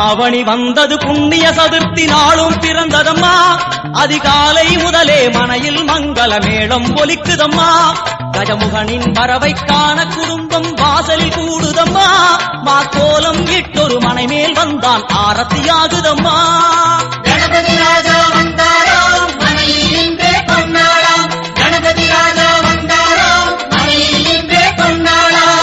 ஆவணி வந்தது புண்ணிய சதுர்த்தி நாளும் பிறந்ததம்மா. அதிகாலை முதலே மனையில் மங்கள மேளம் ஒலிக்குதம்மா. கஜமுகனின் வரவை காண குடும்பம் வாசலில் கூடுதம்மா. மாக்கோலம் இட்டொரு மனை மேல் வந்தான் ஆரத்தியாகுதம்மா. கணபதி ராஜா வந்தாராம் மனையில் இன்றே பொன்னாளாம். கணபதி ராஜா வந்தாராம் மனையில் இன்றே பொன்னாளாம்.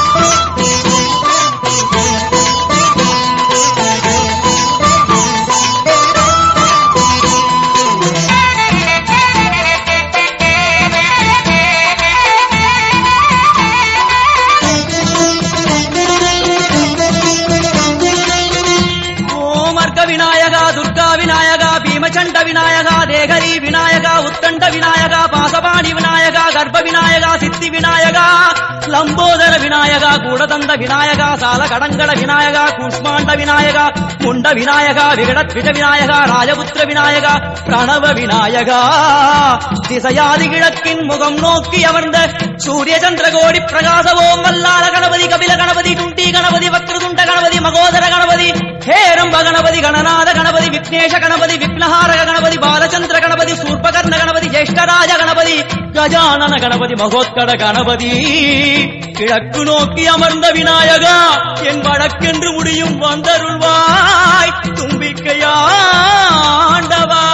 விநாயகா துர்கா விநாயகா பீமச்சண்ட விநாயகா தேகரி விநாயகா உத்தண்ட விநாயகா பாசபாணி விநாயகா கர்ப்ப விநாயகா சித்தி விநாயகா லம்போதர விநாயகா கூடதந்த விநாயகா சால கடங்கட விநாயகா கூஷ்மாண்ட விநாயகா முண்ட விநாயகா விகடத்விஜ விநாயகா ராஜபுத்திர விநாயகா பிரணவ விநாயகா. திசையாதி கிழக்கின் முகம் நோக்கி அமர்ந்த சூரிய சந்திரகோடி பிரகாசவோம் வல்லால கணபதி கபில கணபதி துண்டி கணபதி வக்ரதுண்ட கணபதி மகோதர கணபதி ஹேரம்ப கணபதி கணநாத கணபதி விக்னேஷ கணபதி விக்னஹாரக கணபதி பாலச்சந்திர கணபதி சூர்பகர்ண கணபதி ஜேஷ்டராஜ கணபதி கஜானன கணபதி மகோத்கட கணபதி. கிழக்கு நோக்கி அமர்ந்த விநாயகா என் வழக்கென்று முடியும் வந்தருள்வாய் தும்பிக்கையாண்டவா.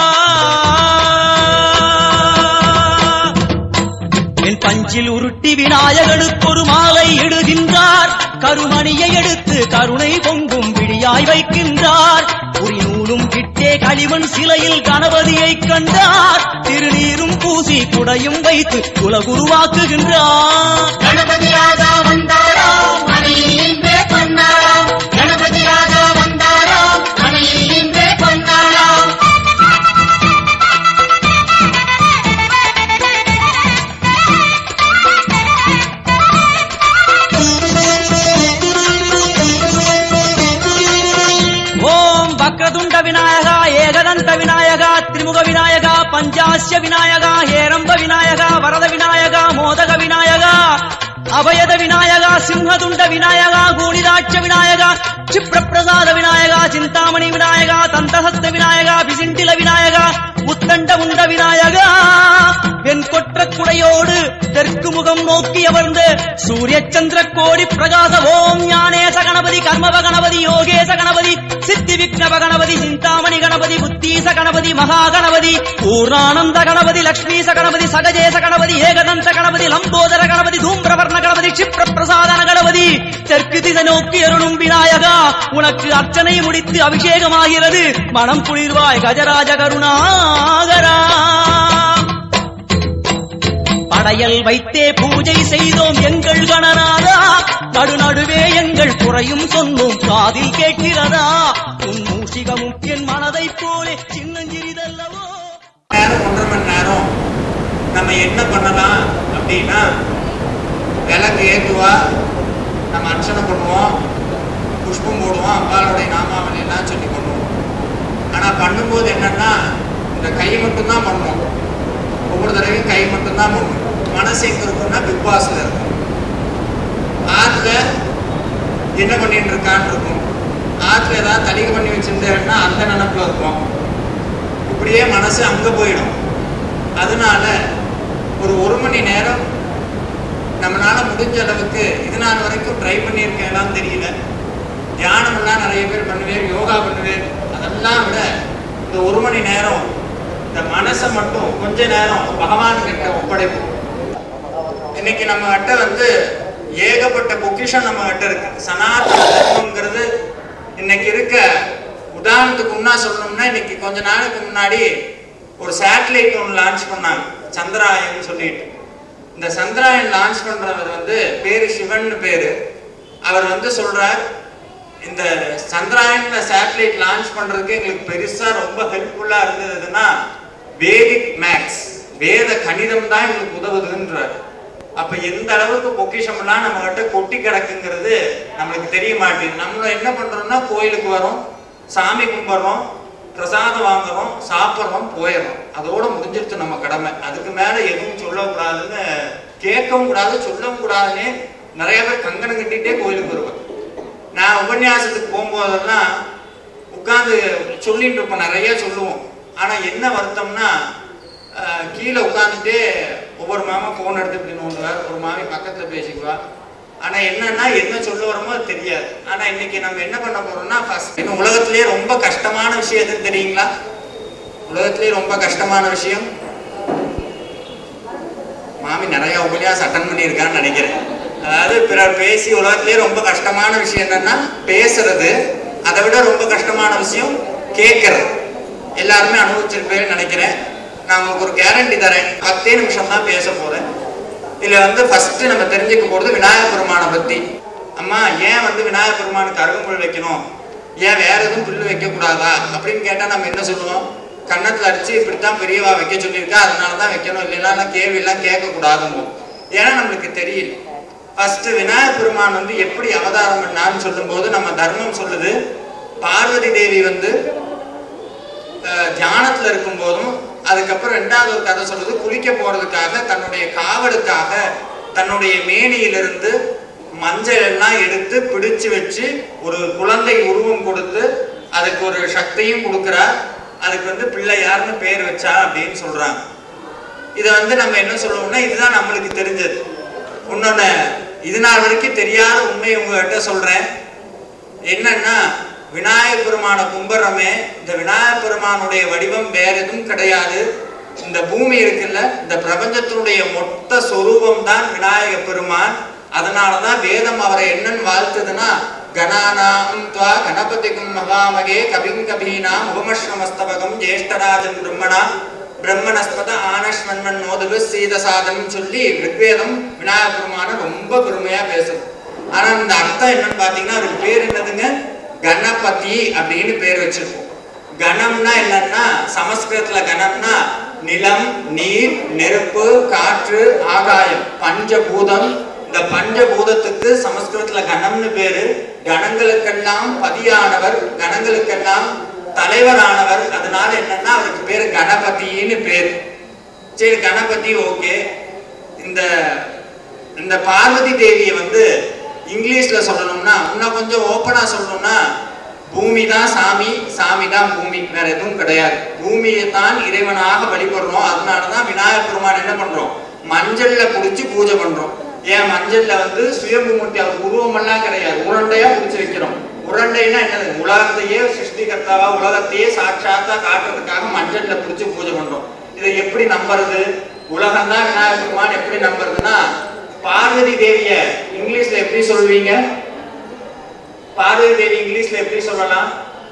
என் பஞ்சில் உருட்டி விநாயகனுக்கு ஒரு மாலை இடுகின்றார். கருமணியை எடுத்து கருணை பொங்கும் விடியாய் வைக்கின்றார். குறிநூலும் கிட்டே களிமண் சிலையில் கணபதியை கண்டார். திருநீரும் பூசி குடையும் வைத்து குலகுருவாக்குகின்றார். கணபதி ராஜா வந்தாராம் மனையில் இன்றே பொன்னாளாம். கணபதி ராஜா வந்தாராம் மனையில் இன்றே பொன்னாளாம். வக்ரதுண்ட விநாயகா ஏகதந்த விநாயகா திரிமுக விநாயகா பஞ்சாஸ்ய விநாயகா ஹேரம்ப விநாயகா வரத விநாயகா மோதக விநாயகா அபயத விநாயகா சிம்ஹதுண்ட விநாயகா கூணிதாட்ச விநாயகா க்ஷிப்ரப்பிரசாத விநாயகா சிந்தாமணி விநாயகா தந்தஹஸ்த விநாயகா விசிண்டில விநாயகா உத்தண்ட உண்ட விநாயகா. என் கொற்ற குடையோடு தெற்கு முகம் நோக்கி அமர்ந்து சூரிய சந்திர கோடி பிரகாச ஓம் ஞானேச கணபதி கர்மவ கணபதி யோகேச கணபதி சித்தி விக்னவ கணபதி சிந்தாமணி கணபதி புத்தீச கணபதி மகா கணபதி பூர்ணானந்த கணபதி லக்ஷ்மீச கணபதி சகஜேச கணபதி ஏகதந்த கணபதி லம்போதர கணபதி தூம்பிரவர்ண கணபதி க்ஷிப்ர பிரசாதன கணபதி. தெற்கு திசை நோக்கி அருளும் விநாயகா உனக்கு அர்ச்சனை முடித்து அபிஷேகமாகிறது. மனம் குளிர்வாய் கஜராஜ கருணாகரா. படையல் வைத்தே பூஜை செய்தோம் எங்கள் கணநாதா. நடுநடுவே எங்கள் குறையும் சொன்னோம் காதில் கேட்கிறதா. உன் மூஷிகமும் என் மனதை போலே சின்னஞ்சிறிதல்லவோ. 1.5 மணி நேரம் நம்ம என்ன பண்ணலாம் அப்படின்னா, விளக்கு ஏற்றுவா, நம்ம அர்ச்சனை பண்ணுவோம், புஷ்பம் போடுவோம், அம்பாளுடைய நாமாவளி எல்லாம் சொல்லி பண்ணுவோம். ஆனால் பண்ணும்போது என்னன்னா இந்த கை மட்டும்தான் பண்ணுவோம். ஒவ்வொரு தடவையும் கை மட்டும்தான் பண்ணுவோம். மனசு எங்க இருக்குன்னா பிக் பாஸ்ல இருக்கும். ஆற்றுல என்ன பண்ணிட்டு இருக்கான்னு இருக்கும். ஆற்றுல ஏதாவது தலிகை பண்ணி வச்சிருந்தேன்னா அந்த நினைப்புல இருக்கும். இப்படியே மனசு அங்கே போயிடும். அதனால ஒரு மணி நேரம் நம்மளால முடிஞ்ச அளவுக்கு இது நாள் வரைக்கும் ட்ரை பண்ணியிருக்கேன் தெரியல. தியானம்லாம் நிறைய பேர் பண்ணுவேன், யோகா பண்ணுவேன். அதெல்லாம் விட இந்த 1 மணி நேரம் இந்த மனசை மட்டும் கொஞ்ச நேரம் பகவான் கிட்ட ஒப்படைப்போம். இன்னைக்கு நம்ம கிட்ட ஏகப்பட்ட பொக்கிஷம் நம்ம கிட்ட இருக்கு. சனாதன தர்மம்ங்கிறது இன்னைக்கு இருக்க. உதாரணத்துக்கு முன்னா சொல்லணும்னா, இன்னைக்கு கொஞ்ச நாளுக்கு முன்னாடி ஒரு சேட்டலைட் ஒன்று லான்ச் பண்ணாங்க, சந்திராயன் சொல்லிட்டு. இந்த சந்திராயன் லான்ச் பண்றவர் பேரு சிவன் பேரு. அவர் சொல்றார், இந்த சந்திராயன்ல சேட்டலைட் லான்ச் பண்றதுக்கு எங்களுக்கு பெருசா ரொம்ப ஹெல்ப்ஃபுல்லா இருந்ததுன்னா வேதிக் மேக்ஸ், வேத கணிதம் தான் எங்களுக்கு உதவுதுன்றார். அப்ப எந்த அளவுக்கு பொக்கிஷம்லாம் நம்ம கிட்ட கொட்டி கிடக்குங்கிறது நம்மளுக்கு தெரிய மாட்டேங்குது. நம்மளும் என்ன பண்றோம்னா, கோயிலுக்கு வரோம், சாமி கும்பிடுறோம், பிரசாதம் வாங்குறோம், சாப்பிட்றோம், போயிடுறோம். அதோட முடிஞ்சிருச்சு நம்ம கடமை. அதுக்கு மேல எதுவும் சொல்லக்கூடாதுன்னு, கேட்கவும் கூடாது, சொல்லவும் கூடாதுன்னு நிறைய பேர் கங்கணம் கட்டிட்டே கோயிலுக்கு வருவாங்க. நான் உபன்யாசத்துக்கு போகும்போதெல்லாம் உட்கார்ந்து சொல்லிட்டு இருப்போம், நிறைய சொல்லுவோம். ஆனா என்ன வருத்தம்னா கீழே உட்காந்துட்டு ஒவ்வொரு மாமா போன் எடுத்து இப்படி நோண்டுவார், ஒரு மாமி பக்கத்துல பேசிக்குவா. ஆனா என்னன்னா என்ன சொல்ல வரமோ அது தெரியாது. ஆனா இன்னைக்கு நம்ம என்ன பண்ண போறோம்னா ஃபர்ஸ்ட் உலகத்திலேயே ரொம்ப கஷ்டமான விஷயம் எதுன்னு தெரியுங்களா? உலகத்திலேயே ரொம்ப கஷ்டமான விஷயம் மாமி நிறைய உபன்யாசம் அட்டன் பண்ணியிருக்கான்னு நினைக்கிறேன். அதாவது பிறர் பேசி உலகத்திலேயே ரொம்ப கஷ்டமான விஷயம் என்னன்னா பேசுறது. அதை விட ரொம்ப கஷ்டமான விஷயம் கேட்கறது. எல்லாருமே அனுபவிச்சிருப்பேன்னு நினைக்கிறேன். நான் உங்களுக்கு ஒரு கேரண்டி தரேன், 10 நிமிஷம் தான் பேச போறேன். இதுல ஃபர்ஸ்ட் நம்ம தெரிஞ்சுக்க போறது விநாயகர் பெருமானை பத்தி. அம்மா ஏன் விநாயகர் பெருமானுக்கு அருகம்புல் வைக்கணும், ஏன் வேற எதுவும் புல்லு வைக்க கூடாதா அப்படின்னு கேட்டா நம்ம என்ன சொல்லுவோம்? கன்னத்துல அடிச்சு இப்படித்தான் பெரியவா வைக்க சொல்லியிருக்கா, அதனாலதான் வைக்கணும், இல்லைன்னா கேள்வி எல்லாம் கேட்க கூடாதுங்க. ஏன்னா நம்மளுக்கு தெரியல. ஃபர்ஸ்ட் விநாயகர் பெருமான் எப்படி அவதாரம் பண்ணான்னு சொல்லும் போது நம்ம தர்மம் சொல்லுது, பார்வதி தேவி தியானத்துல இருக்கும் போதும், அதுக்கப்புறம் 2வது ஒரு கதை சொல்லுது, குளிக்க போறதுக்காக தன்னுடைய காவலுக்காக தன்னுடைய மேனியிலிருந்து மஞ்சள் எல்லாம் எடுத்து பிடிச்சு வச்சு ஒரு குழந்தை உருவம் கொடுத்து அதுக்கு ஒரு சக்தியும் கொடுக்கிறார். அதுக்கு பிள்ளையார்னு பேர் வச்சா அப்படின்னு சொல்றாங்க. இதை நம்ம என்ன சொல்லுவோம்னா இதுதான் நம்மளுக்கு தெரிஞ்சது. இன்னொன்னு இது நாள் வரைக்கும் தெரியாத உண்மை உங்ககிட்ட சொல்றேன். என்னன்னா விநாயகர் பெருமான கும்பிடுறமே, இந்த விநாயகர் பெருமானுடைய வடிவம் வேற எதுவும் கிடையாது. இந்த பூமி இருக்குல்ல, இந்த பிரபஞ்சத்தினுடைய மொத்த சொரூபம் தான் விநாயகர் பெருமான். அதனாலதான் வேதம் அவரை என்னன்னு வாழ்த்துதுன்னா, கணானாம் த்வா கணபதிக்கும் மகாமகே கபிம் கபீனாம் உபமஸ்ரமஸ்தவகம் ஜேஷ்டராஜன் பிரம்மணஸ்பத ஆனஸ்வன்மன் நோதுகு சீதசாதம் சொல்லி ரிக்வேதம் விநாயகர் பெருமான ரொம்ப பெருமையா பேசுது. ஆனா இந்த அர்த்தம் என்னன்னு பாத்தீங்கன்னா அவருக்கு பேர் என்னதுங்க? கணபதி அப்படின்னு பேர் வச்சிருக்கோம். கணம்னா என்னன்னா சமஸ்கிருதத்துல கணம்னா நிலம், நீர், நெருப்பு, காற்று, ஆகாயம், பஞ்சபூதம். இந்த பஞ்சபூதத்துக்கு சமஸ்கிருதத்துல கணம்னு பேரு. கணங்களுக்கெல்லாம் பதியானவர், கணங்களுக்கெல்லாம் தலைவரானவர். அதனால என்னன்னா அவருக்கு பேரு கணபதினு பேரு. சரி, கணபதி ஓகே. இந்த பார்வதி தேவியை இங்கிலீஷ்ல சொல்லணும்னா, இன்னும் கொஞ்சம் ஓப்பனா சொல்லணும்னா, பூமி தான் சாமி, சாமி தான் பூமி, வேற எதுவும் கிடையாது. பூமியை தான் இறைவனாக வழிபடுறோம். அதனாலதான் விநாயகர் பெருமான் என்ன பண்றோம்? மஞ்சள்ல புடிச்சு பூஜை பண்றோம். ஏன் மஞ்சள்ல சுயம்புமூர்த்தி அவர் உருவமெல்லாம் கிடையாது, உருண்டையா புடிச்சு வைக்கிறோம். உருண்டைன்னா என்னது? உலகத்தையே சிருஷ்டிகர்த்தாவா உலகத்தையே சாட்சாத்தா காட்டுறதுக்காக மஞ்சள்ல புடிச்சு பூஜை பண்றோம். இதை எப்படி நம்புறது? உலகம் தான் விநாயகர் பெருமான் எப்படி நம்புறதுன்னா, பார்வதி தேவிய இங்கிலீஷ்ல எப்படி சொல்வீங்க? பார்வதி தேவி இங்கிலீஷ்ல எப்படி சொல்லலாம்?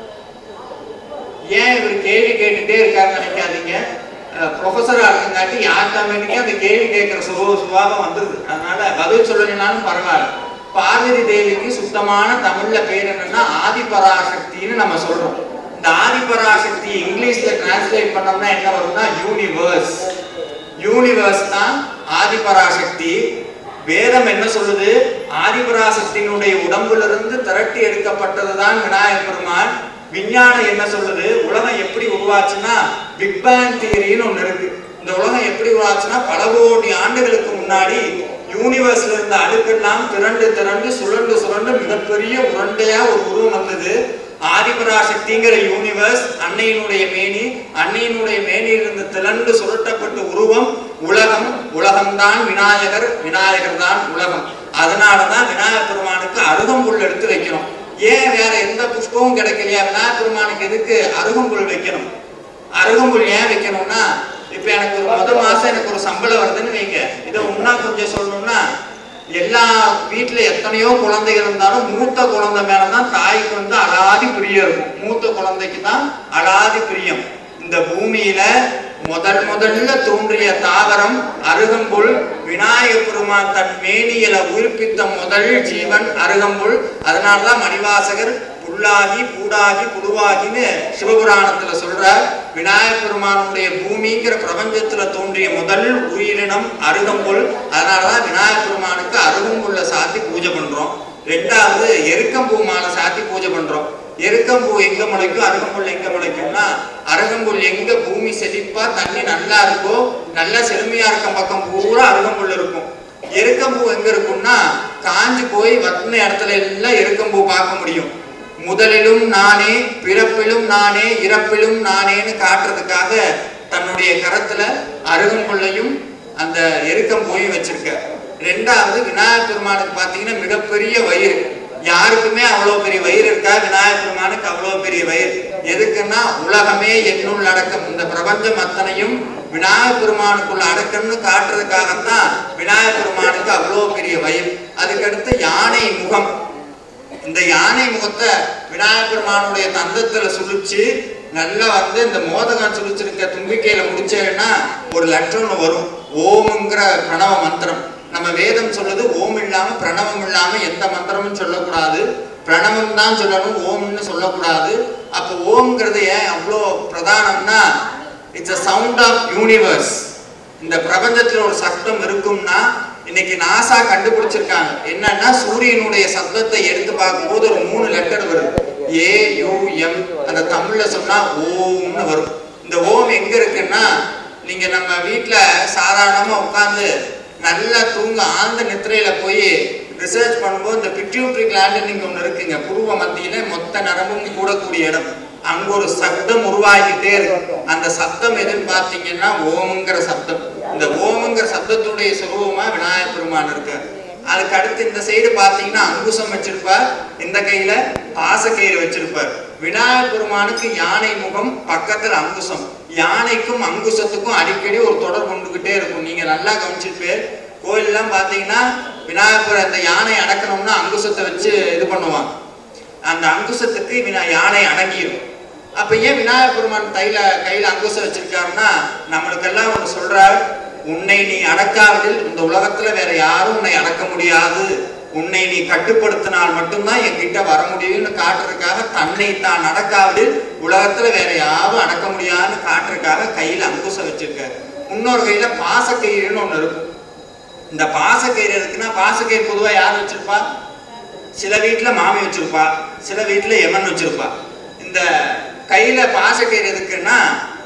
ஏன் இவர் கேள்வி கேட்டுட்டே இருக்காருன்னு நினைக்காதீங்க. ப்ரொஃபஸரா இருக்குங்காட்டி யாருக்காமட்டிக்கு அந்த கேள்வி கேட்கிற சுபாவம் வந்துருது. அதனால பதில் சொல்லலைனாலும் பரவாயில்ல. பார்வதி தேவிக்கு சுத்தமான தமிழ்ல பேர் என்னன்னா ஆதிபராசக்தின்னு நம்ம சொல்றோம். இந்த ஆதிபராசக்தி இங்கிலீஷ்ல டிரான்ஸ்லேட் பண்ணோம்னா என்ன வரும்னா யூனிவர்ஸ். யூனிவர்ஸ் தான் ஆதிபராசக்தி. வேதம் என்ன சொல்லுது? ஆதிபராசக்தியினுடைய உடம்பிலிருந்து திரட்டி எடுக்கப்பட்டதுதான் விநாயகர் பெருமான். விஞ்ஞானம் என்ன சொல்லுது? உலகம் எப்படி உருவாச்சுன்னா பிக் பேங் தியரின்னு ஒண்ணு இருக்கு. இந்த உலகம் எப்படி உருவாச்சுன்னா பல கோடி ஆண்டுகளுக்கு முன்னாடி யூனிவர்ஸ்ல இருந்த அடுக்கெல்லாம் திரண்டு திரண்டு சுரண்டு சுரண்டு மிகப்பெரிய உருண்டையா ஒரு உருவம் வந்தது. ஆதிபராசக்திங்கிற யூனிவர்ஸ் அன்னையினுடைய மேனி, அன்னையினுடைய மேனியிலிருந்து திரண்டு சுருட்டப்பட்ட உருவம் உலகம். உலகம்தான் விநாயகர், விநாயகர் தான் உலகம். அதனாலதான் விநாயகர் பெருமானுக்கு அருகம்புல் எடுத்து வைக்கணும். ஏன் வேற எந்த புஷ்பமும் கிடைக்கலையா? விநாயகர் பெருமானுக்கு எதுக்கு அருகம்புல் வைக்கணும்? அருகம்புல் ஏன் வைக்கணும்னா, இப்ப எனக்கு ஒரு மாசம் எனக்கு ஒரு சம்பளம் வருதுன்னு வைங்க. இதை இன்னும் கொஞ்சம் சொல்லணும்னா, எல்லா வீட்டுல எத்தனையோ குழந்தைகள் இருந்தாலும் மூத்த குழந்தை மேலதான் தாய்க்கு அலாதி பிரியம் இருக்கும். மூத்த குழந்தைக்கு தான் அலாதி பிரியம். இந்த பூமியில முதல்ல தோன்றிய தாவரம் அருகம்புல். விநாயகர் பெருமான் தன் மேனியில உயிர்ப்பித்த முதல் ஜீவன் அருகம்புல். அதனாலதான் மணிவாசகர் புல்லாகி பூடாகி புழுவாகின்னு சிவபுராணத்துல சொல்றார். விநாயகர் பெருமானுடைய பூமிங்கிற பிரபஞ்சத்துல தோன்றிய முதல் உயிரினம் அருகம்புல். அதனாலதான் விநாயகர் பெருமானுக்கு அருகம்புல்ல சாத்தி பூஜை பண்றோம். 2வது எருக்கம்பூ மாலை சாத்தி பூஜை பண்றோம். எருக்கம்பூ எங்க முளைக்கும், அருகம்புல் எங்க முளைக்கும்னா, அருகம்புல் எங்க பூமி செழிப்பா தண்ணி நல்லா இருக்கோ, நல்லா செழுமையா இருக்க பக்கம் பூரா அருகம்புல் இருக்கும். எருக்கம்பூ எங்க இருக்கும்னா, காஞ்சு போய் வத்தின இடத்துல எல்லாம் எருக்கம்பூ பார்க்க முடியும். முதலிலும் நானே, பிறப்பிலும் நானே, இறப்பிலும் நானேன்னு காட்டுறதுக்காக தன்னுடைய கரத்துல அருகம்புல்லையும் அந்த எருக்கம் போய் வச்சிருக்க. ரெண்டாவது விநாயகர் பெருமானுக்கு பாத்தீங்கன்னா மிகப்பெரிய வயிறு. யாருக்குமே அவ்வளவு பெரிய வயிறு இருக்கா? விநாயகர் பெருமானுக்கு அவ்வளவு பெரிய வயிறு. எதுக்குன்னா உலகமே என்னுள் அடக்கம், இந்த பிரபஞ்சம் அத்தனையும் விநாயகர் பெருமானுக்குள்ள அடக்கம்னு காட்டுறதுக்காகத்தான் விநாயகர் பெருமானுக்கு அவ்வளவு பெரிய வயிறு. அதுக்கடுத்து யானை முகம். இந்த யானை முகத்தை விநாயகர் பெருமானுடைய தந்தத்துல சுழிச்சு நல்லா இந்த மோதகம் சுழிச்சிருக்க தும்பிக்கையில முடிச்சேன்னா ஒரு லட்சம் வரும். ஓம்ங்கிற பிரணவ மந்திரம். நம்ம வேதம் சொல்லுது ஓம் இல்லாம பிரணவம் இல்லாம எந்த மந்திரமும் சொல்லக்கூடாது, பிரணவம் தான் சொல்லணும், ஓம்னு சொல்லக்கூடாது. அப்போ ஓம்ங்கிறது ஏன் அவ்வளோ பிரதானம்னா, it's a sound of universe. இந்த பிரபஞ்சத்துல ஒரு சத்தம் இருக்கும்னா இன்னைக்கு நாசா கண்டுபிடிச்சிருக்காங்க. என்னன்னா சூரியனுடைய சத்தத்தை எடுத்து பார்க்கும்போது ஒரு 3 லெட்டர் வருது, AUM. அந்த தமிழ்ல சொன்னா ஓம்னு வரும். இந்த ஓம் எங்க இருக்குன்னா, நீங்க நம்ம வீட்டுல சாதாரணமா உட்கார்ந்து நல்லா தூங்க ஆழ்ந்த நித்திரையில போய் ரிசர்ச் பண்ணும்போது இந்த பிட்யூட்டரி கிளாண்ட் நீங்க ஒண்ணு இருக்குங்க, புருவ மத்தியில மொத்த நரம்பும் கூடக்கூடிய இடம். அங்க ஒரு சப்தம் உருவாகிட்டே இருக்கு. அந்த சப்தம் எதுன்னு பாத்தீங்கன்னா ஓம்ங்கிற சப்தம். இந்த ஓம்ங்கிற சப்தத்துடைய சுரூபமா விநாயகர் பெருமான் இருக்கார். அதுக்கு அடுத்து இந்த சைடு பாத்தீங்கன்னா அங்குசம் வச்சிருப்பார், இந்த கையில பாசக்கயிறு வச்சிருப்பார். விநாயகர் பெருமானுக்கு யானை முகம், பக்கத்துல அங்குசம். யானைக்கும் அங்குசத்துக்கும் அடிக்கடி ஒரு தொடர் கொண்டுகிட்டே இருக்கும். நீங்க நல்லா கவனிச்சிருப்பேன், கோயிலெல்லாம் பாத்தீங்கன்னா விநாயகர் அந்த யானை அடக்கணும்னா அங்குசத்தை வச்சு இது பண்ணுவாங்க. அந்த அங்குசத்துக்கு யானை அடங்கிடும். அப்ப ஏன் விநாயகர் பெருமான் கையில அங்குசம் வச்சிருக்காருன்னா, நம்மளுக்கெல்லாம் ஒண்ணு சொல்றார், உன்னை நீ அடக்காவிடில் இந்த உலகத்துல வேற யாரும் உன்னை அடக்க முடியாது, உன்னை நீ கட்டுப்படுத்தினால் மட்டும்தான் என்கிட்ட வர முடியும்னு காட்டுறதுக்காக தன்னை தான் அடக்காவிடில் உலகத்துல வேற யாரும் அடக்க முடியாதுன்னு காட்டுறதுக்காக கையில அங்குசம் வச்சிருக்காரு. இன்னொரு கையில பாசக்கயிறுன்னு ஒண்ணு இருக்கும். இந்த பாசக்கயிறு இருக்குன்னா, பாசக்கயிறு பொதுவா யார் வச்சிருப்பா? சில வீட்டுல மாமி வச்சிருப்பா, சில வீட்டுல யமன் வச்சிருப்பா. இந்த கையில பாசக்கயிறு இருக்குன்னா,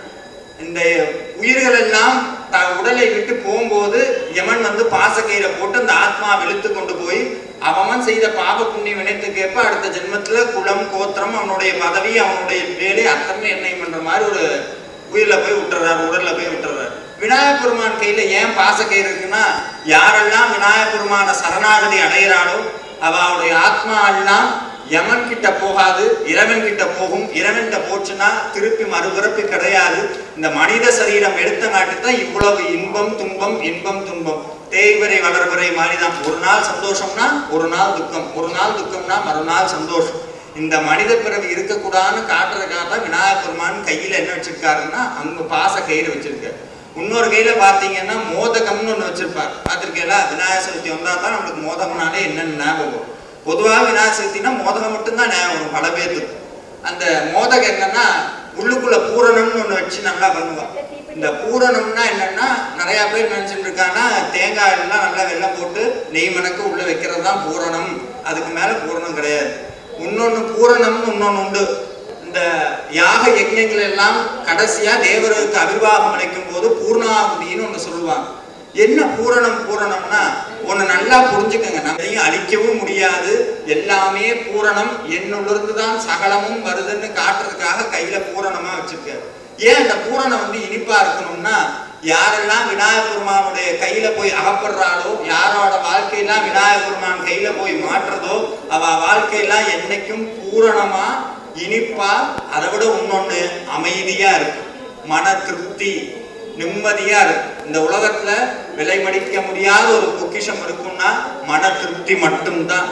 இந்த உயிர்கள் எல்லாம் உடலை விட்டு போகும்போது யமன் பாசக்கயிறை போட்டு அந்த ஆத்மா இழுத்து கொண்டு போய் அவன் செய்த பாப புண்ணிய வினைத்துக்கேற்ப அடுத்த ஜென்மத்துல குலம் கோத்திரம் அவனுடைய பதவி அவனுடைய வேலை அத்தனை எண்ணெய் பண்ற மாதிரி ஒரு உயிரில போய் விட்டுறாரு, உடல்ல போய் விட்டுறாரு. விநாயகர் பெருமான் கையில ஏன் பாசக்கயிறு இருக்குன்னா, யாரெல்லாம் விநாயகர் பெருமான சரணாகதி அடைகிறாளோ அவளுடைய ஆத்மா எல்லாம் யமன் கிட்ட போகாது, இறைவன் கிட்ட போகும். இறைவன் கிட்ட போச்சுன்னா திருப்பி மறுபிறப்பு கிடையாது. இந்த மனித சரீரம் எடுத்த நாட்டுதான் இவ்வளவு இன்பம் துன்பம், இன்பம் துன்பம், தேய்வரை வளர்வரை மாதிரிதான். ஒரு நாள் சந்தோஷம்னா ஒரு நாள் துக்கம், ஒரு நாள் துக்கம்னா மறுநாள் சந்தோஷம். இந்த மனித பிறவி இருக்கக்கூடாதுன்னு காட்டுறதுக்காக தான் விநாயகர் பெருமான் கையில என்ன வச்சிருக்காருன்னா அங்க பாச கயிறு வச்சிருக்காரு. இன்னொரு கையில பாத்தீங்கன்னா மோதகம்னு ஒண்ணு வச்சிருப்பாரு. பார்த்திருக்கீங்களா? விநாயகர் சதுர்த்தி வந்தா தான் நம்மளுக்கு மோதகம்னாலே என்னன்னு ஞாபகம். பொதுவாக விநாயகர் சதுர்த்தினா மோதகம் மட்டும்தான் ஞாபகம் பல பேருக்கு. அந்த மோதகம் என்னன்னா உள்ளுக்குள்ள பூரணம்னு ஒண்ணு வச்சு நல்லா பண்ணுவாங்க. இந்த பூரணம்னா என்னன்னா, நிறைய பேர் நினைச்சுட்டு இருக்காங்கன்னா தேங்காய் எல்லாம் நல்லா வெள்ளம் போட்டு நெய் மணக்கு உள்ள வைக்கிறது தான் பூரணம், அதுக்கு மேல பூரணம் கிடையாது. இன்னொன்னு பூரணம்னு இன்னொன்னு உண்டு. இந்த யாக யஜ்ஞங்கள் எல்லாம் கடைசியா தேவருக்கு அபிர்வாகம் அளிக்கும் போது பூர்ணாகுதின்னு ஒண்ணு சொல்லுவாங்க. என்ன பூரணம்? பூரணம்னா ஒண்ணு நல்லா புரிஞ்சுக்கங்க, நம்மளையும் அழிக்கவும் முடியாது, எல்லாமே பூரணம், என்னுள்ளிருந்து தான் சகலமும் வருதுன்னு காட்டுறதுக்காக கையில பூரணமா வச்சிருக்காரு. ஏன் இந்த பூரணம் இனிப்பா இருக்கணும்னா, யாரெல்லாம் விநாயகர் பெருமானுடைய கையில போய் அகப்படுறாளோ, யாரோட வாழ்க்கையெல்லாம் விநாயகர் பெருமான் கையில போய் மாற்றுறதோ அவ வாழ்க்கையெல்லாம் என்னைக்கும் பூரணமா இனிப்பா, அதை விட இன்னொன்னு அமைதியா இருக்கு, மன திருப்தி, நிம்மதியா இருக்கு. இந்த உலகத்துல விலை மதிக்க முடியாத ஒரு பொக்கிஷம் இருக்கும்னா மன திருப்தி மட்டும்தான்.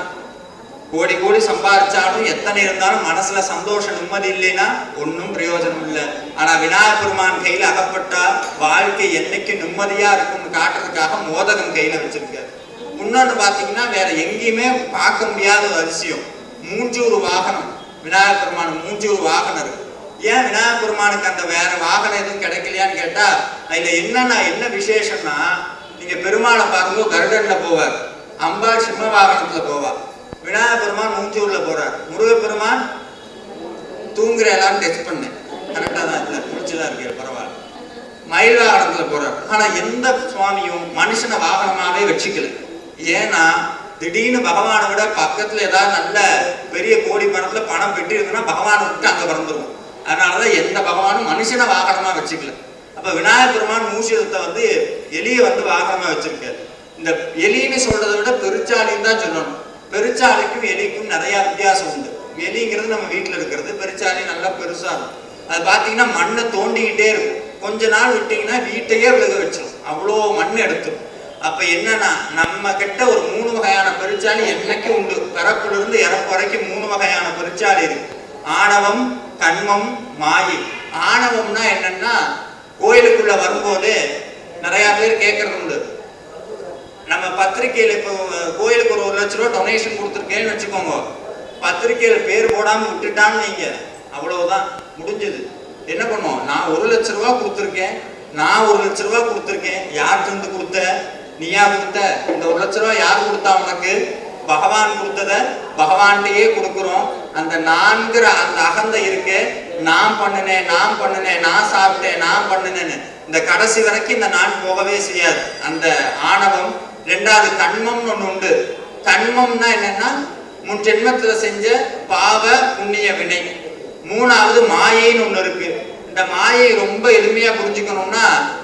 கோடி கோடி சம்பாதிச்சாலும் எத்தனை இருந்தாலும் மனசுல சந்தோஷம் நிம்மதி இல்லைன்னா ஒன்னும் பிரயோஜனம் இல்லை. ஆனா விநாயகர் பெருமான் கையில அகப்பட்டா வாழ்க்கை என்னைக்கு நிம்மதியா இருக்கும்னு காட்டுறதுக்காக மோதகம் கையில வச்சிருக்காரு. இன்னொன்று பாத்தீங்கன்னா வேற எங்கேயுமே பார்க்க முடியாத ஒரு அதிசயம், மூஞ்சூறு வாகனம். விநாயகர் பெருமான் மூஞ்சூறு வாகனம் இருக்கு. ஏன் விநாயகர் பெருமானுக்கு அந்த வேற வாகனம் எதுவும் கிடைக்கலையான்னு கேட்டா, அதுல என்ன விசேஷம்னா, நீங்க பெருமாளை பாருங்க கருடன்ல போவார், அம்பாள் சிம்ம வாகனத்துல போவார், விநாயகர் பெருமான் மூஞ்சூர்ல போறார், முருகப்பெருமான் தூங்குற எல்லாரும் டெஸ்ட் பண்ணேன், கரெக்டா தான் இல்ல, முடிச்சுதான் இருக்கு, பரவாயில்ல, மயில் வாகனத்துல போறார். ஆனா எந்த சுவாமியும் மனுஷனை வாகனமாவே வச்சுக்கல. ஏன்னா திடீர்னு பகவானை விட பக்கத்துல ஏதாவது நல்ல பெரிய கோடி பணத்துல பணம் பெட்டி இருக்குன்னா பகவானை விட்டு அங்க பறந்துருவோம். அதனாலதான் எந்த பகவானும் மனுஷனை வாகனமா வச்சுக்கல. அப்ப விநாயகர் பெருமான் மூஷிகத்தை வந்து எலியை வந்து வாகனமா வச்சிருக்காரு. இந்த எலின்னு சொல்றதை விட பெருச்சாலின்னு தான் சொல்லணும். பெருச்சாலிக்கும் எலிக்கும் நிறைய வித்தியாசம் உண்டு. எலிங்கிறது நம்ம வீட்டுல இருக்கிறது, பெருச்சாலி நல்லா பெருசா இருக்கும். அது பாத்தீங்கன்னா மண்ணை தோண்டிக்கிட்டே இருக்கும். கொஞ்ச நாள் விட்டீங்கன்னா வீட்டையே விலக வச்சிடும், அவ்வளோ மண் எடுத்துரும். அப்ப என்னன்னா நம்ம கிட்ட ஒரு 3 வகையான பெருச்சாலி என்னைக்கும் உண்டு. பிறப்புல இருந்து இறப்பு வரைக்கும் 3 வகையான பெருச்சாலி இருக்கு. ஆணவம், கண்மம், மாயை. ஆணவம்னா என்னன்னா கோயிலுக்குள்ள வரும்போது நிறைய பேர் கேட்கறது உண்டு. நம்ம பத்திரிகையில இப்போ கோயிலுக்கு ஒரு 1 லட்ச ரூபா டொனேஷன் கொடுத்துருக்கேன்னு வச்சுக்கோங்க. பத்திரிகையில பேர் போடாம விட்டுட்டான்னு நீங்க அவ்வளவுதான், முடிஞ்சது. என்ன பண்ணுவோம்? நான் 1 லட்ச ரூபா கொடுத்துருக்கேன், நான் 1 லட்ச ரூபா கொடுத்துருக்கேன். யார்கிட்ட இருந்து கொடுத்த? நீயா கொடுத்த? இந்த 1 லட்ச ரூபா யார் கொடுத்தா உனக்கு? பகவான் கொடுத்தத பகவான்கிட்டயே கொடுக்குறோம். அந்த நான்கிற அந்த அகந்தை இருக்கு. நான் பண்ணினேன், நான் பண்ணினேன், நான் சாப்பிட்டேன், நான் பண்ணினேன்னு இந்த கடைசி வரைக்கும் இந்த நான் போகவே செய்யாது. அந்த ஆணவம். 2வது கண்மம்னு ஒண்ணு உண்டு. கண்மம்னா என்னன்னா முன் ஜென்மத்துல செஞ்ச பாவ புண்ணிய வினை. 3வது மாயைன்னு ஒண்ணு இருக்கு. இந்த மாயை ரொம்ப எளிமையா புரிஞ்சுக்கணும்னா,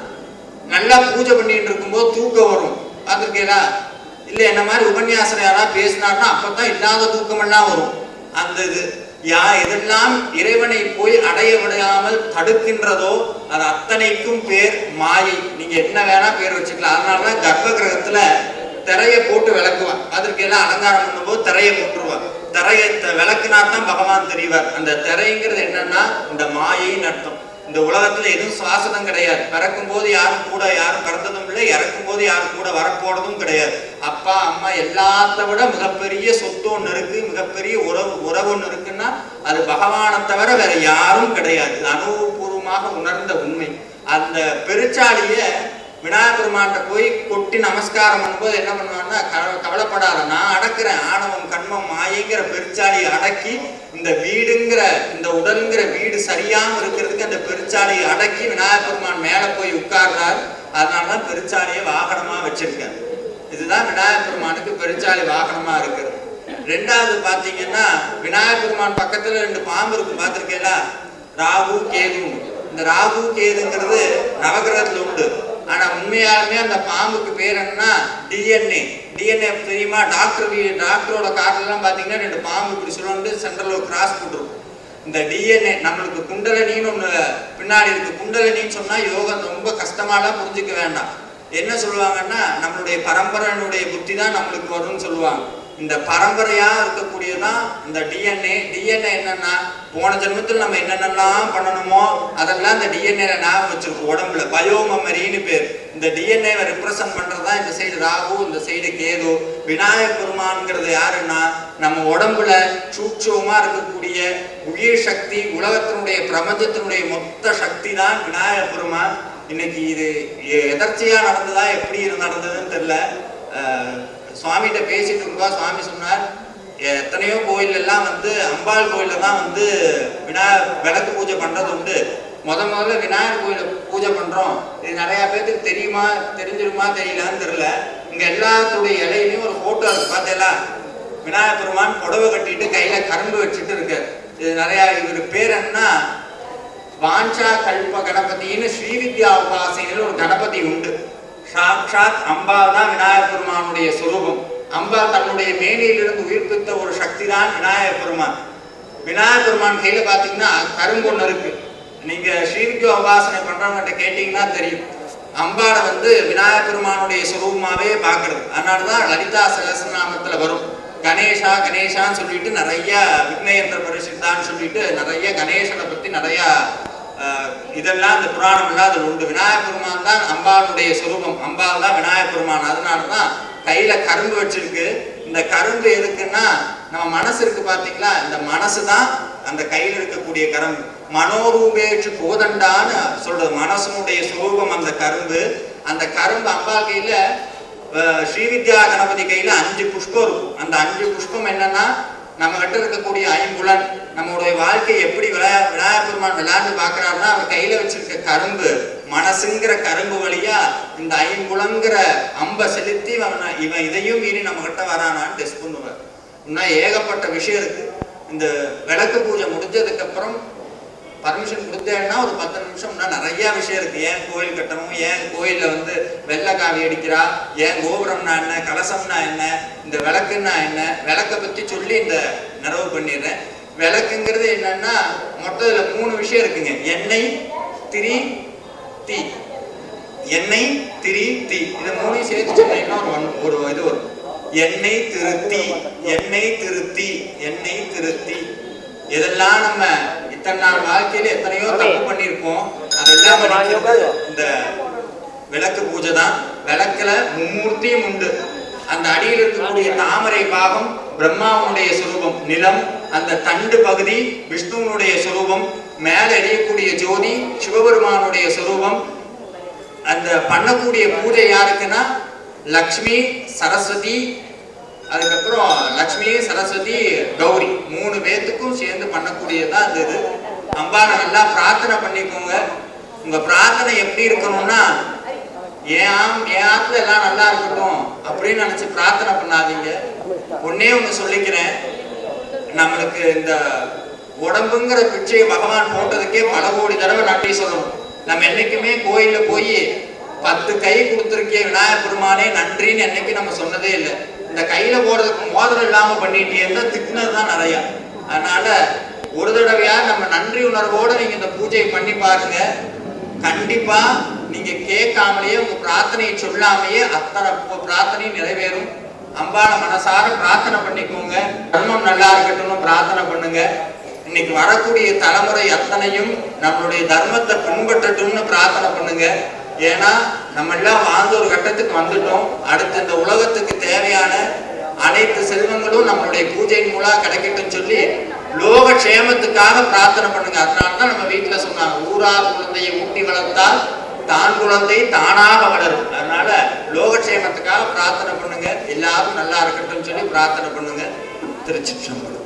நல்லா பூஜை பண்ணிட்டு இருக்கும்போது தூக்கம் வரும், பார்த்துருக்கீங்களா? இல்ல என்ன மாதிரி உபன்யாசனம் யாராவது பேசினார்னா அப்பதான் இல்லாத தூக்கமெல்லாம் வரும். அந்த இது எதெல்லாம் இறைவனை போய் அடைய விடாமல் தடுக்கின்றதோ அது அத்தனைக்கும் பேர் மாயை. நீங்க என்ன வேணா பேர் வச்சுக்கலாம். அதனாலதான் கர்ப்ப கிரகத்துல திரைய போட்டு விளக்குவான். அதற்கு எல்லாம் அலங்காரம் பண்ணும்போது திரைய போட்டுருவான். திரையை விளக்குனாத்தான் பகவான் தெரிவார். அந்த திரைங்கிறது என்னன்னா இந்த மாயைன்னு அர்த்தம். இந்த உலகத்துல எதுவும் சுவாசனம் கிடையாது. பிறக்கும் போது யாரும் கூட யாரும் பிறந்ததும் இல்லை, இறக்கும் போது யாரும் கூட வரப்போறதும் கிடையாது. அப்பா அம்மா எல்லாத்த விட மிகப்பெரிய சொத்து ஒண்ணு இருக்கு, மிகப்பெரிய உறவு ஒண்ணு இருக்குன்னா அது பகவானை தவிர வேற யாரும் கிடையாது. அனுபவபூர்வமாக உணர்ந்த உண்மை. அந்த பெருச்சாலிய விநாயகர் பெருமான்கிட்ட போய் கொட்டி நமஸ்காரம் பண்ணும்போது என்ன பண்ணுவான்னா, கவலைப்படாத, நான் அடக்குறேன். ஆணவம், கண்மம், மாயைங்கிற பெருச்சாலியை அடக்கி இந்த வீடுங்கிற இந்த உடல்ங்கிற வீடு சரியாம இருக்கிறதுக்கு அந்த பெருச்சாலியை அடக்கி விநாயகர் பெருமான் மேல போய் உட்கார்றார். அதனாலதான் பெருச்சாலியை வாகனமா வச்சிருக்காரு. இதுதான் விநாயகர் பெருமானுக்கு பெருச்சாலி வாகனமா இருக்கிறது. 2வது பாத்தீங்கன்னா விநாயகர் பெருமான் பக்கத்துல 2 பாம்பு இருக்கு, பார்த்திருக்கீங்களா? ராகு, கேது. இந்த ராகு கேதுங்கிறது நவகிரகத்துல உண்டு. ஆனா உண்மையாலுமே அந்த பாம்புக்கு பேர் என்னன்னா டிஎன்ஏ. டிஎன்ஏ தெரியுமா? டாக்டரோட கார்ல எல்லாம் பாத்தீங்கன்னா 2 பாம்பு இப்படி சொல்லிட்டு சென்ட்ரல் ஒரு கிராஸ் போட்டுரும். இந்த டிஎன்ஏ நம்மளுக்கு குண்டலினின்னு ஒண்ணு பின்னாடி இருக்கு. குண்டலினின்னு சொன்னா யோகம் ரொம்ப கஷ்டமாலாம் புரிஞ்சுக்க வேண்டாம். என்ன சொல்லுவாங்கன்னா நம்மளுடைய பரம்பரையினுடைய புத்தி தான் நம்மளுக்கு வரும்னு சொல்லுவாங்க. இந்த பரம்பரையா இருக்கக்கூடியதான் இந்த டிஎன்ஏ. டிஎன்ஏ என்னன்னா போன ஜென்மத்தில் நம்ம என்னென்னலாம் பண்ணணுமோ அதெல்லாம் இந்த டிஎன்ஏல ஞாபகம் வச்சிருக்கோம் உடம்புல. பயோமெமரின்னு பேர். இந்த டிஎன்ஏவை ரிப்ரசன்ட் பண்றதுதான் இந்த சைடு ராகு, இந்த சைடு கேது. விநாயகர் பெருமான்ங்கிறது யாருன்னா நம்ம உடம்புல சூட்சமா இருக்கக்கூடிய உயிர் சக்தி, உலகத்தினுடைய பிரபஞ்சத்தினுடைய மொத்த சக்தி தான் விநாயகர் பெருமான். இன்னைக்கு இது எதர்ச்சியா நடந்ததா எப்படி நடந்ததுன்னு தெரியல. சுவாமிகிட்ட பேசிட்டு இருக்கா, சுவாமி சொன்னார் எத்தனையோ கோயில் எல்லாம் வந்து அம்பாள் கோயில தான் வந்து விளக்கு பூஜை பண்றது உண்டு. முதல்ல விநாயகர் கோயில பூஜை பண்றோம். இது நிறைய பேருக்கு தெரியுமா, தெரிஞ்சிருமா தெரியலான்னு தெரியல. இங்க எல்லாத்துடைய இலையிலையும் ஒரு போட்டோ இருக்கு, பார்த்தீங்களா? விநாயகர் பெருமான் புடவை கட்டிட்டு கையில கரும்பு வச்சுட்டு இருக்காரு. இது நிறைய, இவர் பேர் என்னன்னா வாஞ்சா கல்ப கணபதினு ஸ்ரீவித்யா உபாசனையில் ஒரு கணபதி உண்டு. சாட்சாத் அம்பாள் தான் விநாயகர் பெருமானுடைய சுரூபம். அம்பாள் தன்னுடைய மேனியிலிருந்து உயிர்ப்பித்த ஒரு சக்தி தான் விநாயகர் பெருமான். விநாயகர் பெருமான் கையில பாத்தீங்கன்னா கரும்பு ஒண்ணு இருக்கு. நீங்க ஸ்ரீவித்யா உபாசனை பண்றவங்கிட்ட கேட்டீங்கன்னா தெரியும். அம்பாளை வந்து விநாயகர் பெருமானுடைய சுரூபமாவே பாக்குறது. அதனாலதான் லலிதா சகஸ்ரநாமத்துல வரும் கணேஷா கணேஷான்னு சொல்லிட்டு நிறைய விக்னேந்திர பரிசுத்தான்னு சொல்லிட்டு நிறைய கணேசனை பத்தி நிறைய இதெல்லாம் இந்த புராணம் எல்லாம் அதுல உண்டு. விநாயகர் பெருமான் தான் அம்பாளுடைய சுரூபம். அம்பாள் தான் விநாயகர் பெருமான். அதனாலதான் கையில கரும்பு வச்சிருக்கு. இந்த கரும்பு எதுக்குன்னா நம்ம மனசு இருக்கு, பாத்தீங்களா? இந்த மனசு தான் அந்த கையில இருக்கக்கூடிய கரும்பு. மனோரூபேற்று கோதண்டான்னு சொல்றது மனசனுடைய சுரூபம் அந்த கரும்பு. அந்த கரும்பு அம்பாள் கையில, ஸ்ரீவித்யா கணபதி கையில 5 புஷ்பம் இருக்கும். அந்த 5 புஷ்பம் என்னன்னா நம்ம கிட்ட இருக்கக்கூடிய ஐம்புலன், நம்மளுடைய வாழ்க்கை எப்படி விநாயகர் பெருமான் விளையாண்டு பாக்குறாருன்னா அவர் கையில வச்சிருக்க கரும்பு மனசுங்கிற கரும்பு வழியா இந்த ஐம்புலங்கிற அம்பை செலுத்தி இவன் இதையும் மீறி நம்ம கிட்ட வரானான்னு டெஸ்ட் பண்ணுவார். இன்னும் ஏகப்பட்ட விஷயம் இருக்கு. இந்த விளக்கு பூஜை முடிஞ்சதுக்கு அப்புறம் பர்மிஷன் கொடுத்தேன்னா ஒரு 10 நிமிஷம்னா நிறைய விஷயம் இருக்கு. ஏன் கோயில் கட்டணும், ஏன் கோயில்ல வெள்ளை காவி அடிக்கிறா, ஏன் கோபுரம்னா என்ன, கலசம்னா என்ன, இந்த விளக்குன்னா என்ன, விளக்கை பத்தி சொல்லி இந்த நிறைவு பண்ணிடுறேன். விளக்குங்கிறது என்னன்னா மொத்தத்துல 3 விஷயம் இருக்குங்க. எண்ணெய், திரி, தீ. எண்ணெய், திரி, தீ, இதை 3 சேர்த்து சொன்னீங்கன்னா ஒரு இது வரும். எண்ணெய் திருத்தி, எண்ணெய் திருத்தி, எண்ணெய் திருத்தி. இதெல்லாம் நம்ம இத்தனை நாள் வாழ்க்கையில எத்தனையோ தப்பு பண்ணியிருப்போம். அதெல்லாம் இந்த விளக்கு பூஜை தான். விளக்குல மும்மூர்த்தியும் உண்டு. அந்த அடியில் இருக்கக்கூடிய தாமரை பாகம் பிரம்மாவுடைய சுரூபம், நிலம் அந்த தண்டு பகுதி விஷ்ணுவனுடைய சுரூபம், மேல எரியக்கூடிய ஜோதி சிவபெருமானுடைய சுரூபம். அந்த பண்ணக்கூடிய பூஜை யாருக்குன்னா லக்ஷ்மி, சரஸ்வதி, அதுக்கப்புறம் லக்ஷ்மி, சரஸ்வதி, கௌரி 3 பேத்துக்கும் சேர்ந்து பண்ணக்கூடியதான் அந்த இது. அம்பாவை நல்லா பிரார்த்தனை பண்ணிக்கோங்க. உங்க பிரார்த்தனை எப்படி இருக்கணும்னா ஏன் ஆத்துல எல்லாம் நல்லா இருக்கட்டும் அப்படின்னு நினைச்சு பிரார்த்தனை பண்ணாதீங்க. ஒன்னே ஒண்ணு சொல்லிக்கிறேன், நம்மளுக்கு இந்த உடம்புங்கிற பிச்சையை பகவான் போட்டதுக்கே பல கோடி தடவை நன்றி சொல்லணும். நம்ம என்னைக்குமே கோயில்ல போய் 10 கை கொடுத்துருக்கே விநாயகர் பெருமானே நன்றின்னு என்னைக்கு நம்ம சொன்னதே இல்லை. இந்த கையில போடுறதுக்கு மோதிரம் இல்லாம பண்ணிட்டேன்னா திட்டினதுதான் நிறைய. அதனால ஒரு தடவையா நம்ம நன்றி உணர்வோட நீங்க இந்த பூஜையை பண்ணி பாருங்க. கண்டிப்பா நீங்க கேட்காமலேயே உங்க பிரார்த்தனையை சொல்லாமையே அத்தனை பிரார்த்தனையும் நிறைவேறும். அம்பான மனசார பிரார்த்தனை பண்ணிக்கோங்க. தர்மம் நல்லா இருக்கட்டும்னு பிரார்த்தனை பண்ணுங்க. இன்னைக்கு வரக்கூடிய தலைமுறை அத்தனையும் நம்மளுடைய தர்மத்தை பின்பற்றட்டும்னு பிரார்த்தனை பண்ணுங்க. ஏன்னா நம்ம எல்லாம் வாழ்ந்த ஒரு கட்டத்துக்கு வந்துட்டோம். அடுத்த இந்த உலகத்துக்கு தேவையான அனைத்து செல்வங்களும் நம்மளுடைய பூஜையின் மூலம் கிடைக்கட்டும் சொல்லி லோக க்ஷேமத்துக்காக பிரார்த்தனை பண்ணுங்க. அதனாலதான் நம்ம வீட்டுல சொன்னாங்க, ஊரார் குழந்தையை ஊட்டி வளர்த்தால் தான் குழந்தை தானாக வளரும். அதனால லோகக்ஷேமத்துக்காக பிரார்த்தனை பண்ணுங்க. எல்லாரும் நல்லா இருக்கட்டும் சொல்லி பிரார்த்தனை பண்ணுங்க. திருச்சிற்றம்பலம்.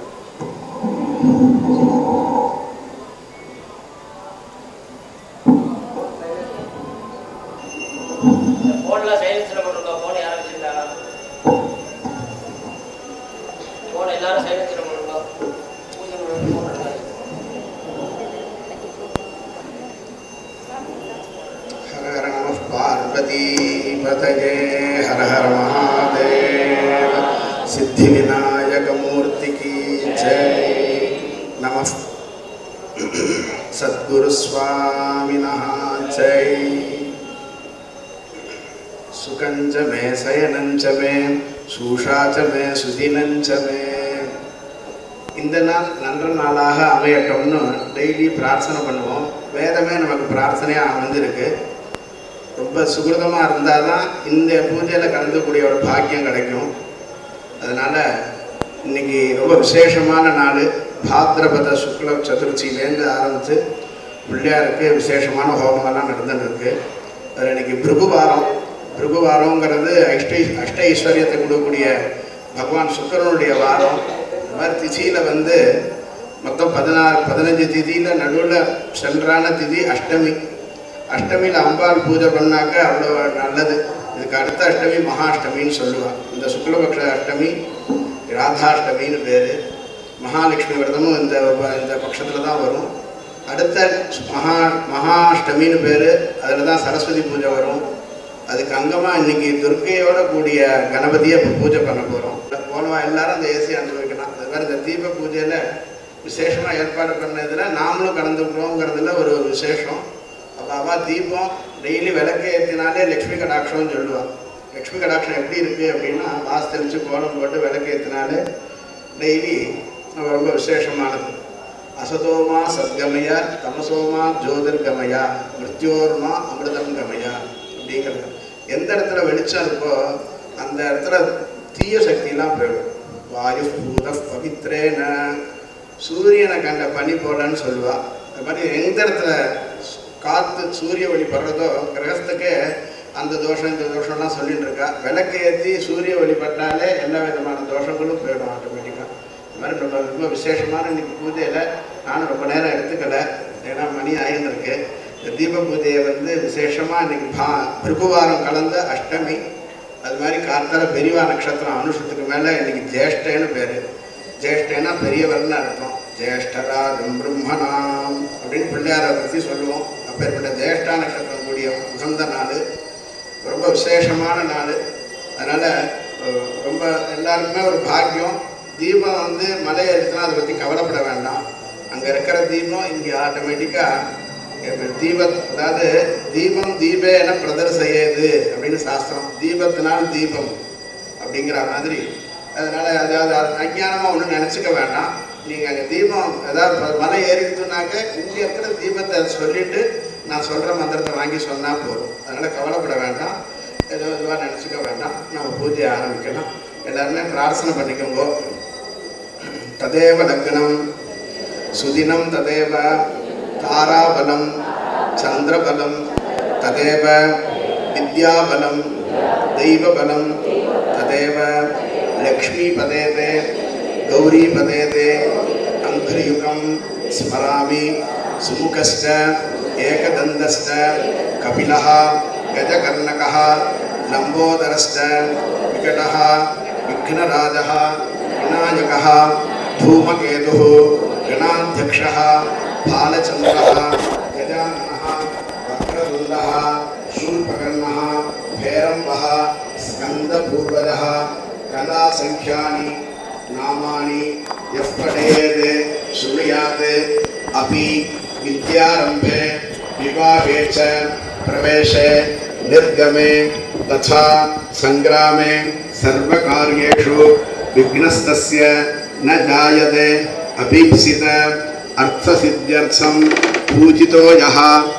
போன்ல சைலன்ஸ்ல போட்டுருக்கோம். போன் யாரும் வச்சிருந்தாங்க? போன் எல்லாரும் சைலன்ஸ்ல போட்டுருக்கோம். பூஜை போட்டுருக்காங்க. ஹர ஹர நம பார்வதி பதயே ஹர ஹர மகாதேவ சித்தி விநாயக மூர்த்திக்கு ஜெய். நம சத்குரு சுவாமினஹ ஜெய். சுகஞ்ச மே சயனஞ்ச மே சூஷாச்ச மே சுதினஞ்ச மே. இந்த நாள் நல்ல நாளாக அமையட்டும்னு டெய்லி பிரார்த்தனை பண்ணுவோம். வேதமே நமக்கு பிரார்த்தனையாக அமைஞ்சிருக்கு. ரொம்ப சுகிருதமாக இருந்தால் தான் இந்த பூஜையில் கலந்துக்கூடிய ஒரு பாக்கியம் கிடைக்கும். அதனால் இன்றைக்கி ரொம்ப விசேஷமான நாள். பாத்ரபத சுக்ல சதுர்த்தியிலேருந்து ஆரம்பித்து பிள்ளையாருக்கு விசேஷமான ஹோமங்கள்லாம் நடந்துருக்கு. அதில் இன்றைக்கி பிருகுவாரம். பிருகுவாரங்கிறது அஷ்ட ஐஸ்வர்யத்தை கொடுக்கக்கூடிய பகவான் சுக்கரனுடைய வாரம். இந்த மாதிரி திதியில் மொத்தம் 15 திதியில் நடுவில் சென்றான திதி அஷ்டமி. அஷ்டமியில் அம்பாள் பூஜை பண்ணாக்க அவ்வளோ நல்லது. இதுக்கு அடுத்த அஷ்டமி மகாஷ்டமின்னு சொல்லுவாள். இந்த சுக்லபக்ஷ அஷ்டமி ராதாஷ்டமின்னு பேர். மகாலட்சுமி விரதமும் இந்த பட்சத்தில் தான் வரும். அடுத்த மகாஷ்டமின்னு பேர். அதில் தான் சரஸ்வதி பூஜை வரும். அதுக்கு அங்கமாக இன்றைக்கி துர்க்கையோட கூடிய கணபதியை இப்போ பூஜை பண்ண போகிறோம். போனவா எல்லாரும் அந்த ஏசி அனுபவிக்கணும். அது மாதிரி இந்த தீப பூஜையில் விசேஷமாக ஏற்பாடு பண்ணதில் நாமளும் கலந்துக்கிறோங்கிறதுல ஒரு விசேஷம். அப்போ அவள் தீபம் டெய்லி விளக்கு ஏற்றினாலே லக்ஷ்மி கடாட்சம்னு சொல்லுவாள். லக்ஷ்மி கடாட்சம் எப்படி இருக்குது அப்படின்னா வாசு தெளித்து கோலம் போட்டு விளக்கு ஏற்றினாலே டெய்லி ரொம்ப விசேஷமானது. அசதோமா சத்கமயா தமசோமா ஜோதிர்கமயா மிருத்யோர்மா அமிர்தம் கமயா அப்படிங்கிறது. எந்த இடத்துல வெளிச்சம் இருக்கோ அந்த இடத்துல தீய சக்தியெல்லாம் போயிடும். வாயு பூத பவித்ரேன சூரியனை கண்ட பனி போலன்னு சொல்லுவாள். அது மாதிரி எந்த இடத்துல காற்று சூரிய ஒளி படுறதோ கிரகத்துக்கே அந்த தோஷம் இந்த தோஷம்லாம் சொல்லிட்டு இருக்கா. விளக்கு ஏற்றி சூரிய ஒளி பட்டாலே எல்லா விதமான தோஷங்களும் போயிடும் ஆட்டோமேட்டிக்காக. இது மாதிரி ரொம்ப விசேஷமான இன்னைக்கு பூஜையில் நானும் ரொம்ப நேரம் எடுத்துக்கலை. ஏன்னா மணி ஆயின்னு இருக்கு. தீப பூஜையை வந்து விசேஷமாக இன்னைக்கு பிருகுவாரம் கலந்த அஷ்டமி. அது மாதிரி கார்த்தால பெரியவா நட்சத்திரம் அனுஷத்துக்கு மேலே இன்னைக்கு ஜேஷ்டன்னு பேர். ஜேஷ்டன்னா பெரியவர்னு அர்த்தம். ஜேஷ்டராஜம் பிரம்மணாம் அப்படின்னு பிள்ளையாரை பற்றி சொல்லுவோம். அப்பேற்பட்ட ஜேஷ்டா நட்சத்திரம் கூடிய உகந்த நாள், ரொம்ப விசேஷமான நாள். அதனால் ரொம்ப எல்லாருக்குமே ஒரு பாக்கியம். தீபம் வந்து மலை ஏறிச்சுன்னா அதை பற்றி கவலைப்பட வேண்டாம். அங்கே இருக்கிற தீபம் இங்கே ஆட்டோமேட்டிக்காக அதாவது தீபம் தீபேன பிரதர்சையது அப்படின்னு சாஸ்திரம். தீபத்தினால் தீபம் அப்படிங்கிற மாதிரி. அதனால் அதாவது அஞ்ஞானமாக ஒன்றும் நினச்சிக்க வேண்டாம். நீங்கள் அங்கே தீபம் ஏதாவது மலை ஏறிடுச்சுனாக்க இங்கே இருக்கிற தீபத்தை அதை சொல்லிவிட்டு நான் சொல்கிற மந்திரத்தை வாங்கி சொன்னால் போதும். அதனால் கவலைப்பட வேண்டாம், ஏதோ இதுவாக நினச்சிக்க வேண்டாம். நம்ம பூஜையை ஆரம்பிக்கலாம். எல்லாருமே பிரார்த்தனை பண்ணிக்கோங்க. ததேவ லக்னம் சுதினம் ததேவ தாராபலம் சந்திரபலம் ததேவ வித்யாபலம் தெய்வபலம் ததேவ லக்ஷ்மி பதேதே கௌரி பதேதே அங்கிரியுகம் ஸ்மராமி சுமுகஸ்ச ஏகதந்தஸ்ச கபிலः கஜகர்ணகः லம்போதரஸ்ச விகடः விக்னராஜः விநாயகः धूमकेतुः गणाध्यक्षः बालचन्द्रः गजाननः वक्रतुण्डः शूर्पकर्णः भैरवः स्कन्दपूर्वजः कलासङ्ख्यानि नामानि यः पठेत् शृणुयात् अपि विद्यारम्भे विवाहे च प्रवेशे निर्गमे तथा सङ्ग्रामे सर्वकार्येषु विघ्नस्तस्य न जायते अभीप्सित अर्थसिद्ध्यर्थं पूजितो यः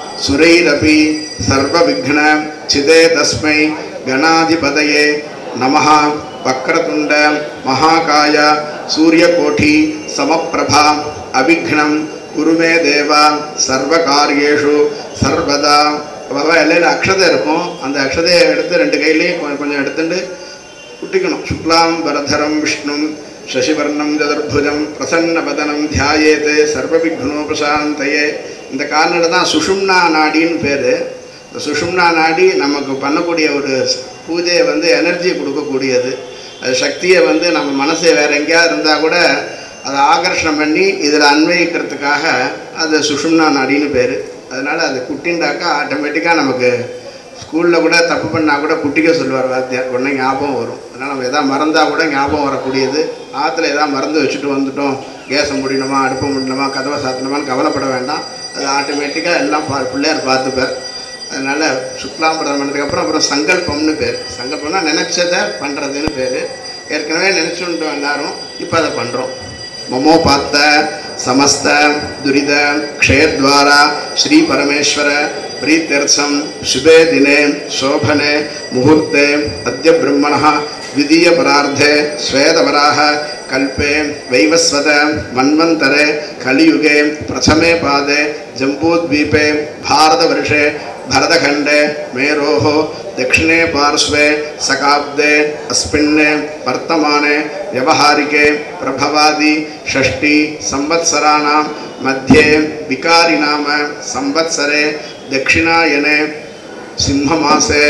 सुरैरपि सर्वविघ्न चिदे तस्मै गणाधिपतये नमः। वक्रतुण्ड महाकाय सूर्यकोटि समप्रभा अविघ्नं कुरु मे देव सर्वकार्येषु सर्वदा. எல்லாம் அக்ஷதை இருக்கும். அந்த அக்ஷதையை எடுத்து ரெண்டு கையிலையும் கொஞ்சம் எடுத்துட்டு குட்டிக்கணும். சுக்லாம் வரதரம் விஷ்ணும் சசிவர்ணம் சதுர்புஜம் பிரசன்னபதனம் தியாயேத் சர்வவிக்னோபசாந்தயே. இந்த கால்நடை தான் சுஷும்னா நாடின்னு பேர். இந்த சுஷும்னா நாடி நமக்கு பண்ணக்கூடிய ஒரு பூஜையை வந்து எனர்ஜியை கொடுக்கக்கூடியது. அது சக்தியை வந்து நம்ம மனசை வேறு எங்கேயாவது இருந்தால் கூட அதை ஆகர்ஷணம் பண்ணி இதில் அன்வயிக்கிறதுக்காக அது சுஷும்னா நாடின்னு பேர். அதனால் அது குட்டின்டாக்கா ஆட்டோமேட்டிக்காக நமக்கு ஸ்கூலில் கூட தப்பு பண்ணால் கூட குட்டிக்க சொல்லுவார் வாத்தியார், உடனே ஞாபகம் வரும். அதனால் நம்ம எதாவது மறந்தால் கூட ஞாபகம் வரக்கூடியது. ஆற்றுல எதாவது மறந்து வச்சுட்டு வந்துட்டோம், கேஸை முடியணுமா அடுப்பு முடியணுமா கதவை சாத்தணுமான்னு கவலைப்பட வேண்டாம். அது ஆட்டோமேட்டிக்காக எல்லாம் பிள்ளையார் பார்த்துப்பார். அதனால் சுக்லாம்பரம் பண்ணதுக்கப்புறம் அப்புறம் சங்கல்பம்னு பேர். சங்கல்பம்னா நினச்சதை பண்ணுறதுன்னு பேர். ஏற்கனவே நினச்சுட்டோம் எல்லோரும், இப்போ அதை பண்ணுறோம். ममो पात्त समस्त दुरिद क्षयद्वारा श्री परमेश्वर प्रीत्यर्थं शुभे दिने शोभने मुहूर्ते अद्य ब्रह्मणः द्वितीय परार्धे श्वेतवराह कल्पे वैवस्वत मन्वन्तरे कलियुगे प्रथमे पादे जम्बूद्वीपे भारतवर्षे भरतखंडे मेरोः दक्षिणे पार्श्वे सकाब्दे अस्मिन् वर्तमाने व्यवहारिके प्रभवादि षष्ठी संवत्सराणां मध्ये विकारिनाम संवत्सरे दक्षिणायने सिंहमासे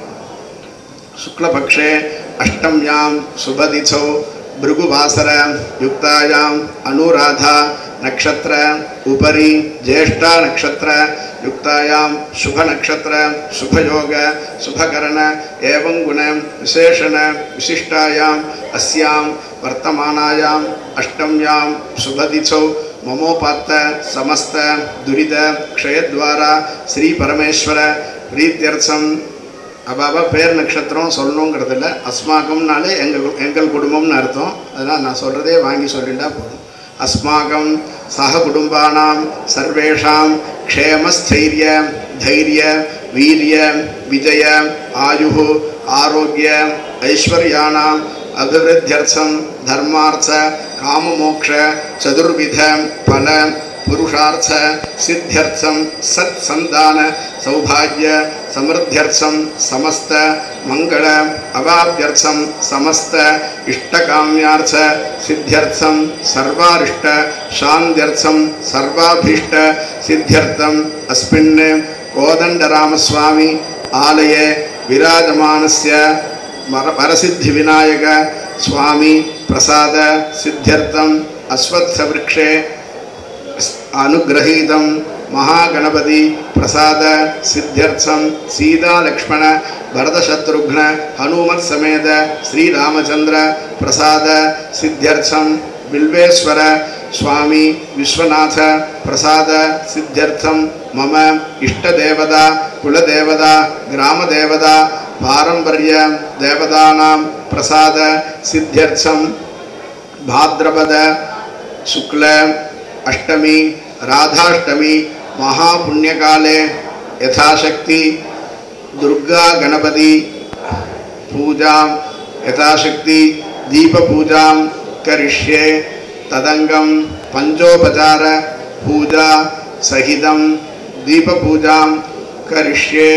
शुक्लपक्षे अष्टम्यां शुभतिथौ भृगुवासर युक्तायां अनुराधा नक्षत्र उपरि ज्येष्ठा नक्षत्र युक्तायां शुभ नक्षत्र शुभयोग शुभकरण एवं गुण विशेषण विशिष्टायां अस्यां वर्तमानायां अष्टम्यां शुभतिथौ ममोपात्त समस्त दुरिद क्षयद्वारा श्री परमेश्वर प्रीत्यर्थं अब पेर नक्षत्र சொல்லணுங்கிறதுல अस्माकம்னாலே எங்கள் குடும்பம்னு அர்த்தம். அதனால் நான் சொல்கிறதே வாங்கி சொல்லிட்டா போதும். अस्माकं सह कुटुंबानां सर्वेषां क्षेमस्थैर्य धैर्य वीर्य विजय आयुः आरोग्य ऐश्वर्याणाम् अभिवृद्ध्यर्थं धर्मार्थ काममोक्ष चतुर्विध फल पुरुषार्थ सिद्ध्यर्थम सत्संतान सौभाग्य समृद्ध्यर्थम समस्त मंगल अवाप्यर्थम समस्त इष्टकाम्यार्थ सिद्ध्यर्थम सर्वारिष्ट शान्त्यर्थम सर्वाभीष्ट सिद्ध्यर्थम अस्मिन् कोदंडरामस्वामी आलये विराजमानस्य वरसिद्धि विनायक स्वामी प्रसाद सिद्ध्यर्थम अश्वत्थ वृक्षे अनुग्रहीतं महागणपति प्रसाद सिद्ध्यर्थम सीता लक्ष्मण भरत शत्रुघ्न हनुमत समेत श्री रामचंद्र प्रसाद सिद्ध्यर्थम बिल्वेश्वर स्वामी विश्वनाथ प्रसाद सिद्ध्यर्थम मम इष्टदेवता कुलदेवता ग्रामदेवता पारंपर्य देवतानां प्रसाद सिद्ध्यर्थम भाद्रपद शुक्ल अष्टमी राधाष्टमी महापुण्यकाले यथाशक्ति दुर्गा गणपति पूजा यथाशक्ति दीप पूजा करिष्ये तदंगम पंचोपचार पूजा सहितम दीप पूजा करिष्ये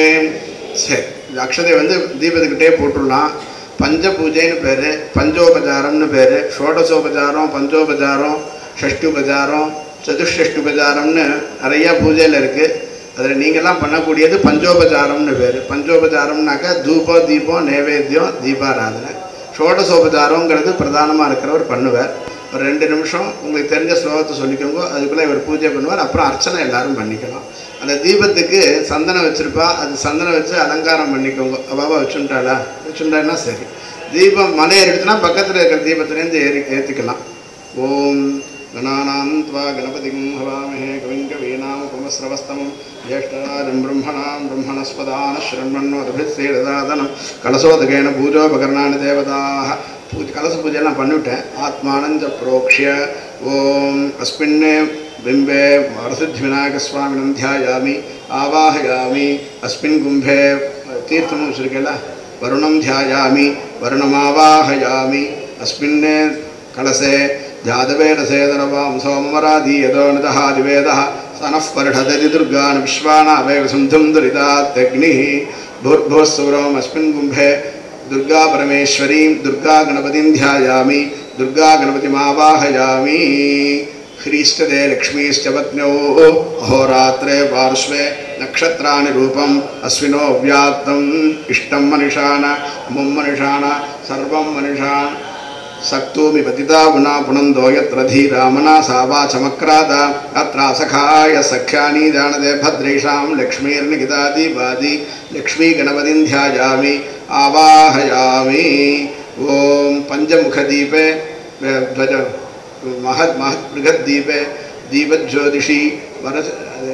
अक्षते வந்து தீபத்துக்கிட்டே போட்டுடலாம் पंच पूजैन पेरे पंचोपचारम पेरे षोडशोपचारों पंचोपचारों षष्टुपचारों चतुष्षष्टुपचारम நிறைய பூஜையில் இருக்குது. அதில் நீங்கள்லாம் பண்ணக்கூடியது பஞ்சோபச்சாரம்னு பேர். பஞ்சோபச்சாரம்னாக்கா தூபம் தீபம் நைவேத்தியம் தீபாராதனை. ஷோடசோபச்சாரங்கிறது பிரதானமாக இருக்கிறவர் பண்ணுவார். ஒரு 2 நிமிஷம் உங்களுக்கு தெரிஞ்ச ஸ்லோகத்தை சொல்லிக்கோங்க, அதுக்குள்ளே இவர் பூஜை பண்ணுவார். அப்புறம் அர்ச்சனை எல்லாரும் பண்ணிக்கலாம். அந்த தீபத்துக்கு சந்தனம் வச்சுருப்பா, அது சந்தனம் வச்சு அலங்காரம் பண்ணிக்கோங்க. அவாவா வச்சுட்டான்னா சரி. தீபம் மலை ஏறிடுச்சுன்னா பக்கத்தில் இருக்கிற தீபத்துலேருந்து ஏற்றிக்கலாம். ஓம் गणानां त्वा गणपतिं हवामहे कविं कवीनामुपमस्रवस्तमं ज्येष्ठराजं ब्रह्मणस्पदान शृण्वन्नोदभिस्सेददादनं कलशोदकेन पूजोपकरणानि देवताः कलश पूजैयெல்லாம் பண்ணிவிட்டேன். ஆத்மானஞ்ச प्रोक्ष्य ओम अस्मिन् बिम्बे वरसिद्धिविनायकस्वामिनं ध्यायामि आवाहयामि. अस्मिन् कुम्भे तीर्थं वச்சிருக்கேல वरुणं ध्यायामि वरुणमावाहयामि. अस्मिन् कलशे जातवेदसेदनवां सोमवराधीयतो निदहादिवेदः सनः पर्षदति दुर्गान् विश्वानावेव सिन्धुं दुरितात्यग्निः. भूर्भुवस्सुरम् अस्मिन् कुम्भे दुर्गा परमेश्वरीं दुर्गा गणपतिं ध्यायामि. दुर्गा गणपतिमावाहयामि. ह्रीष्टदे लक्ष्मीश्च पत्न्योः अहोरात्रे पार्श्वे नक्षत्राणि रूपम् अश्विनो व्याप्तम् इष्टं मनिषाण अमुं मनिषाण सर्वं मनिषाण सक्तोमि पतिता गुणा पुनन्दो यत्र धीरामना सावा चमक्रात अत्रा सखाय सख्यानि जानते भद्रेषां लक्ष्मीर्निकितादिवादि लक्ष्मी गणपतिं ध्यायामि आवाहयामि. ओम पंचमुखदीपे ध्वज महत् बृहद्दीपे दीपज्योतिषी वरस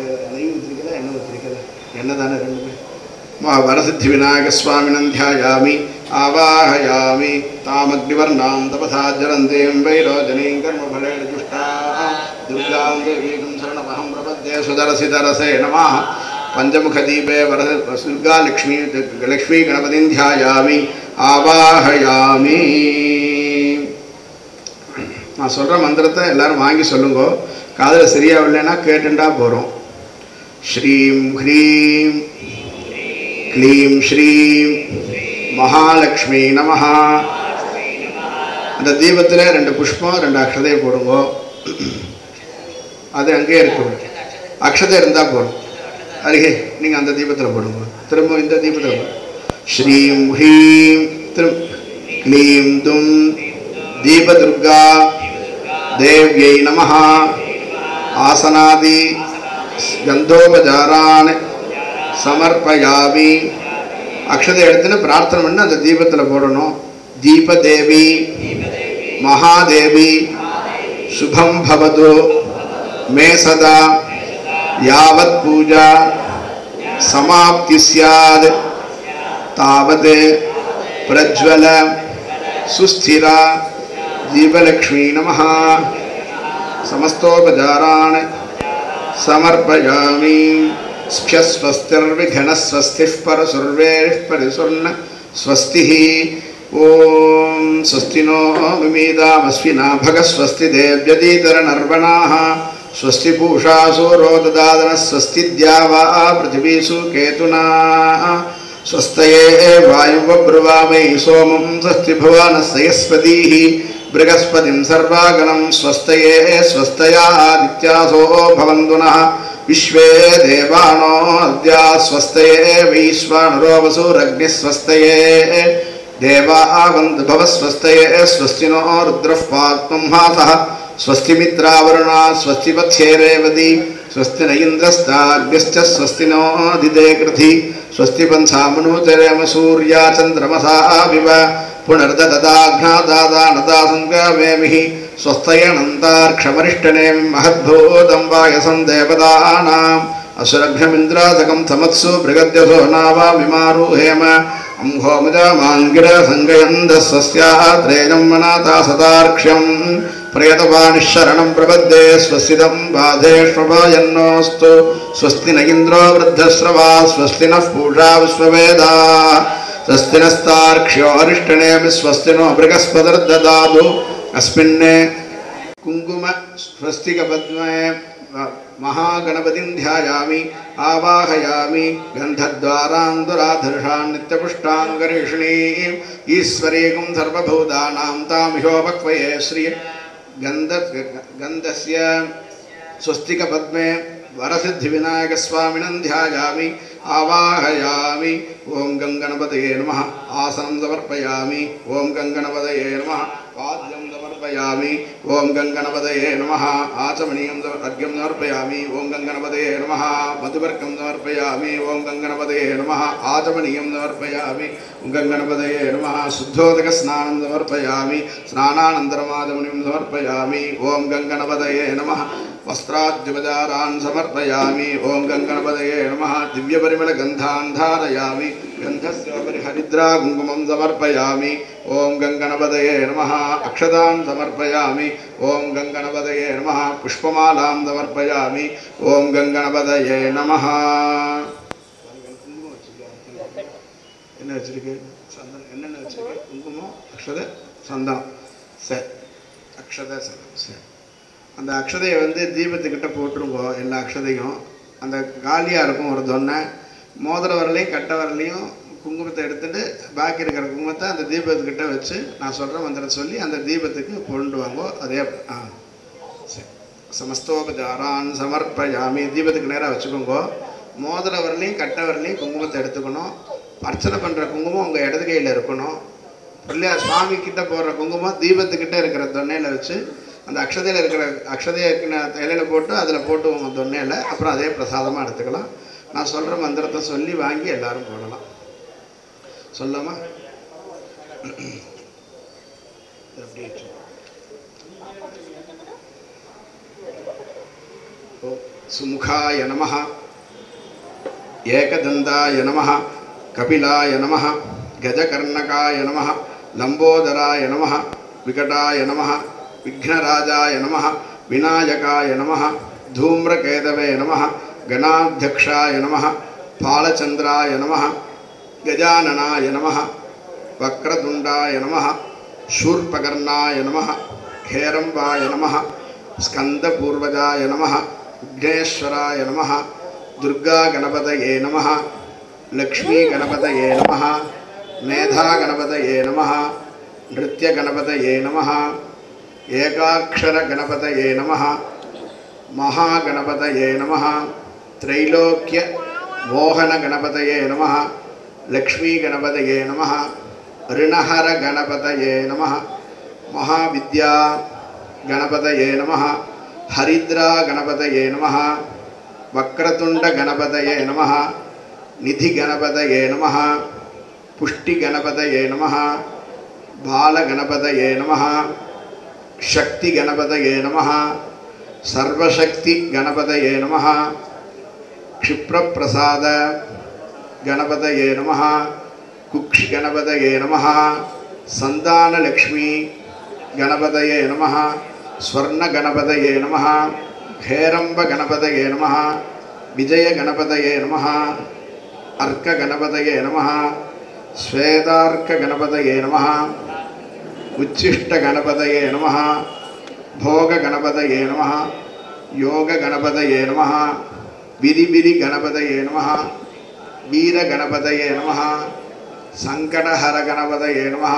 वरसिद्धिविनायकस्वामिनं ध्यायामि आवाहयामि. तामग्निवर्णां तपसा जरन्तीं वैरोचनीं कर्मफलेन जुष्टाः दुर्गां देवीं शरणमहं प्रपद्ये सुदरसिदरसे नमः. पंचमुखदीपे दुर्गा लक्ष्मी गणपतिं ध्यायामि आवाहयामि. நான் சொல்கிற மந்திரத்தை எல்லாரும் வாங்கி சொல்லுங்க. காதில் சரியாக இல்லைன்னா கேட்டுண்டா போகிறோம். ஸ்ரீம் ஹ்ரீம் க்ளீம் ஸ்ரீம் மகாலட்சுமி நமஹ. அந்த தீபத்தில் 2 புஷ்பம் 2 அக்ஷதையை போடுங்க. அது அங்கேயே இருக்கும். அக்ஷதை இருந்தால் போடும். அருகே நீங்கள் அந்த தீபத்தில் போடுங்க. திரும்ப இந்த தீபத்தில் ஸ்ரீம் ஹ்ரீம் க்ளீம் தும் தீபதுர்கா தேவ்யை நமஹ. ஆசனாதி கந்தோபசாரான் சமர்ப்பயாமி. அக்ஷதை எடுத்துன்னு பிரார்த்தனை பண்ணி அந்த தீபத்தில் போடணும். தீபதேவி மகாதேவி சுபம் பவது மே சதா யாவத் பூஜா சமாப்தி ஸ்யாத் தாவத் பிரஜ்வல சுஸ்திரா दीपलक्ष्मी नमः. समस्तोपचारान् समर्पयामि. स्वस्तिर्विघ्नः स्वस्तिः परसुर्वेः परिसुर्न स्वस्तिः. ओम स्वस्ति नो विमीदामस्विना भगः स्वस्ति देव्यतीतरनर्वणाः स्वस्ति पूषा सूरो ददादनः स्वस्ति द्यावा पृथिवीषु केतुना स्वस्तये वायुवब्रुवामै सोमं स्वस्ति भुवनस्य यस्पतिः बृहस्पतिं सर्वागणं स्वस्तये स्वस्तयादित्यासो भवन्तु नः विश्वे देवानो अद्या स्वस्तये वैश्वानरो वसुरग्निः स्वस्तये देवावन्तु भवस्वस्तये स्वस्ति नो रुद्रः पात्मं हासः स्वस्ति मित्रावरुणा स्वस्ति पथ्ये रेवती स्वस्ति न इन्द्रस्ताग्निश्च स्वस्ति नो दिदे कृधि स्वस्ति पंसामनुचरेम सूर्या चन्द्रमसा विव पुनर्ददाघ्नादादानदा संग्रामेमिः स्वस्तयनन्तार्क्षमरिष्टनेमिं महद्भूतं वायसं देवतानाम् असुरघ्नमिन्द्रादकं समत्सु बृगद्यसो नावामिमारुहेम अंहोमजामाङ्गिरसङ्गयन्दस्वस्याः त्रेजं मनाता सदार्क्ष्यं प्रयतवानिशरणं प्रपद्ये स्वस्तिदं बाधेष्वभायन्नोऽस्तु स्वस्ति न इन्द्रो वृद्धश्रवा स्वस्ति नः पूषा विश्ववेदाः स्वस्ति नस्तार्क्ष्यो अरिष्टनेमि स्वस्ति नो बृहस्पतिर्ददातु अस्मिन् कुङ्कुम स्वस्तिकपद्मे महागणपतिं ध्यायामि आवाहयामि गन्धद्वारान्दुराधर्षान् नित्यपुष्टाङ्गरीषिणीं ईश्वरीं सर्वभूतानां तामिहोपक्वये श्री गन्धस्य स्वस्तिकपद्मे वरसिद्धिविनायकस्वामिनं ध्यायामि आवाहयामि ओं गङ्गणपतये नमः आसनं समर्पयामि ओं गङ्गणपतये नमः पाद्यं समर्पयामि ओं गङ्गणपतये नमः आचमनीयं अर्घ्यं समर्पयामि ओं गङ्गणपतये नमः मधुपर्कं समर्पयामि ओं गङ्गणपतये नमः आचमनीयं समर्पयामि ओं गङ्गणपतये नमः शुद्धोदकस्नानं समर्पयामि स्नानानन्तरमाचमनीयं समर्पयामि ओं गङ्गणपतये नमः वस्त्राद्युपचारान् समर्पयामि ओं गङ्गणपतये नमः दिव्यपरिमलगन्धान् धारयामि गन्धस्योपरि हरिद्रा कुङ्कुमं समर्पयामि ओं गङ्गणपतये नमः अक्षतान् समर्पयामि ओं गङ्गणपतये नमः पुष्पमालां समर्पयामि ओं गङ्गणपतये नमः என்ன வச்சிருக்கு சந்தனம் என்னென்ன வச்சிருக்கு குங்குமம் அக்ஷதை சந்தனம் சரி அக்ஷதை சந்தனம் சரி அந்த அக்ஷதையை வந்து தீபத்துக்கிட்ட போட்டுருங்கோ எல்லா அக்ஷதையும் அந்த காலியாக இருக்கும் ஒரு தொன்னை மோதிர வரலையும் கட்ட வரலையும் குங்குமத்தை எடுத்துட்டு பாக்கி இருக்கிற குங்குமத்தை அந்த தீபத்துக்கிட்ட வச்சு நான் சொல்கிற மந்திரத்தை சொல்லி அந்த தீபத்துக்கு கொண்டு வாங்கோ அதே சரி சமஸ்தோபச்சாரான் சமர்ப்பயாமி தீபத்துக்கு நேராக வச்சுக்கோங்கோ மோதிர வரலையும் கட்ட வரலையும் குங்குமத்தை எடுத்துக்கணும் அர்ச்சனை பண்ணுற குங்குமம் உங்கள் இடது கையில் இருக்கணும் இல்லையா சுவாமி கிட்ட போடுற குங்குமம் தீபத்துக்கிட்ட இருக்கிற தொன்னையில் வச்சு அந்த அக்ஷதையில் இருக்கிற அக்ஷதையை இலையில் போட்டு அதில் போட்டு உங்கள் தொன்னையில் அப்புறம் அதே பிரசாதமாக எடுத்துக்கலாம் நான் சொல்கிற மந்திரத்தை சொல்லி வாங்கி எல்லாரும் போடலாம் சொல்லாமா சுமுகாய நமः ஏகதந்தாய நமः கபிலாய நமः கஜகர்ணகாய நமः லம்போதராய நமः விகடாய நமः விக்னராஜாய நமः விநாயகாய நமः धूम्रकेतवे नमः गणाध्यक्षाय नमः फालचंद्राय नमः गजाननाय नमः वक्रतुंडाय नमः शूर्पकर्णाय नमः हेरंबाय नमः स्कंदपूर्वजाय नमः विघ्नेश्वराय नमः दुर्गा गणपतये नमः लक्ष्मी गणपतये नमः मेधा गणपतये नमः नृत्य गणपतये नमः एकाक्षर गणपतये नमः महागणपतये नमः त्रैलोक्य मोहन गणपतये नमः लक्ष्मी गणपतये नमः ऋणहर गणपतये नमः महाविद्या गणपतये नमः हरिद्रा गणपतये नमः वक्रतुंड गणपतये नमः निधि गणपतये नमः पुष्टि गणपतये नमः बाल गणपतये नमः शक्ति गणपतये नमः सर्वशक्ति गणपतये नमः क्षिप्रप्रसाद गणपतये नमः कुक्षि गणपतये नमः संतान लक्ष्मी गणपतये नमः स्वर्ण गणपतये नमः हेरंब गणपतये नमः विजय गणपतये नमः अर्क गणपतये नमः श्वेतार्क गणपतये नमः उच्छिष्ट गणपतये नमः भोग गणपतये नमः யோக கணபதயே நமः விரிவிரி கணபதயே நமः வீர கணபதயே நமः சங்கடஹர கணபதயே நமः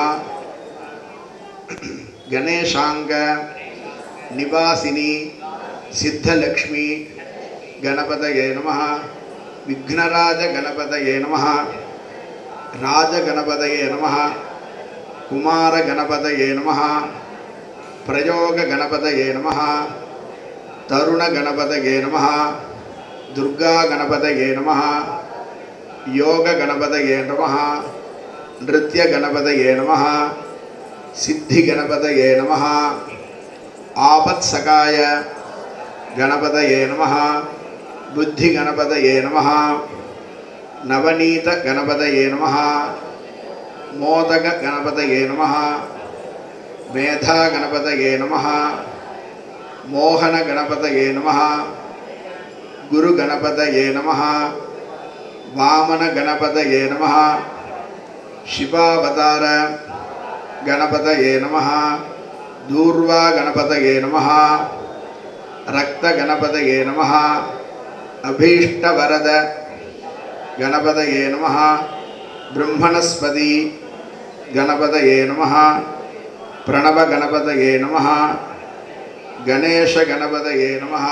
கணேசாங்க நிவாசினி சித்தலக்ஷ்மி கணபதயே நமः விக்னராஜ கணபதயே நமः ராஜகணபதயே நமः குமார கணபதயே நமः பிரயோக கணபதயே நமः தருண கணபதயே நமः துர்கா கணபதயே நமः யோக கணபதயே நமः நிருத்ய கணபதயே நமः சித்தி கணபதயே நமः ஆபத்சகாய கணபதயே நமः புத்தி கணபதயே நமः நவநீத கணபதயே நமः மோதக கணபதயே நமः மேதா கணபதயே நமः மோகன கணபதயே நமः குரு கணபதயே நமः வாமன கணபதயே நமः சிவாவதார கணபதயே நமः தூர்வா கணபதயே நமः ரக்த கணபதயே நமः அபீஷ்டவரத கணபதயே நமः பிரம்மணஸ்பதி கணபதயே நமः பிரணவ கணபதயே நமः கணேஷ கணபதயே நமः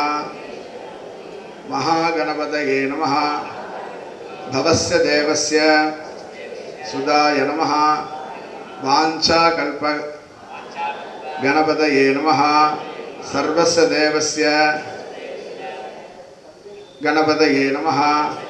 மகாகணபதயே நமः பவஸ்ய தேவஸ்ய சுதாய நமः வாஞ்சாகல்ப கணபதயே நமः சர்வஸ்ய தேவஸ்ய கணபதயே நமः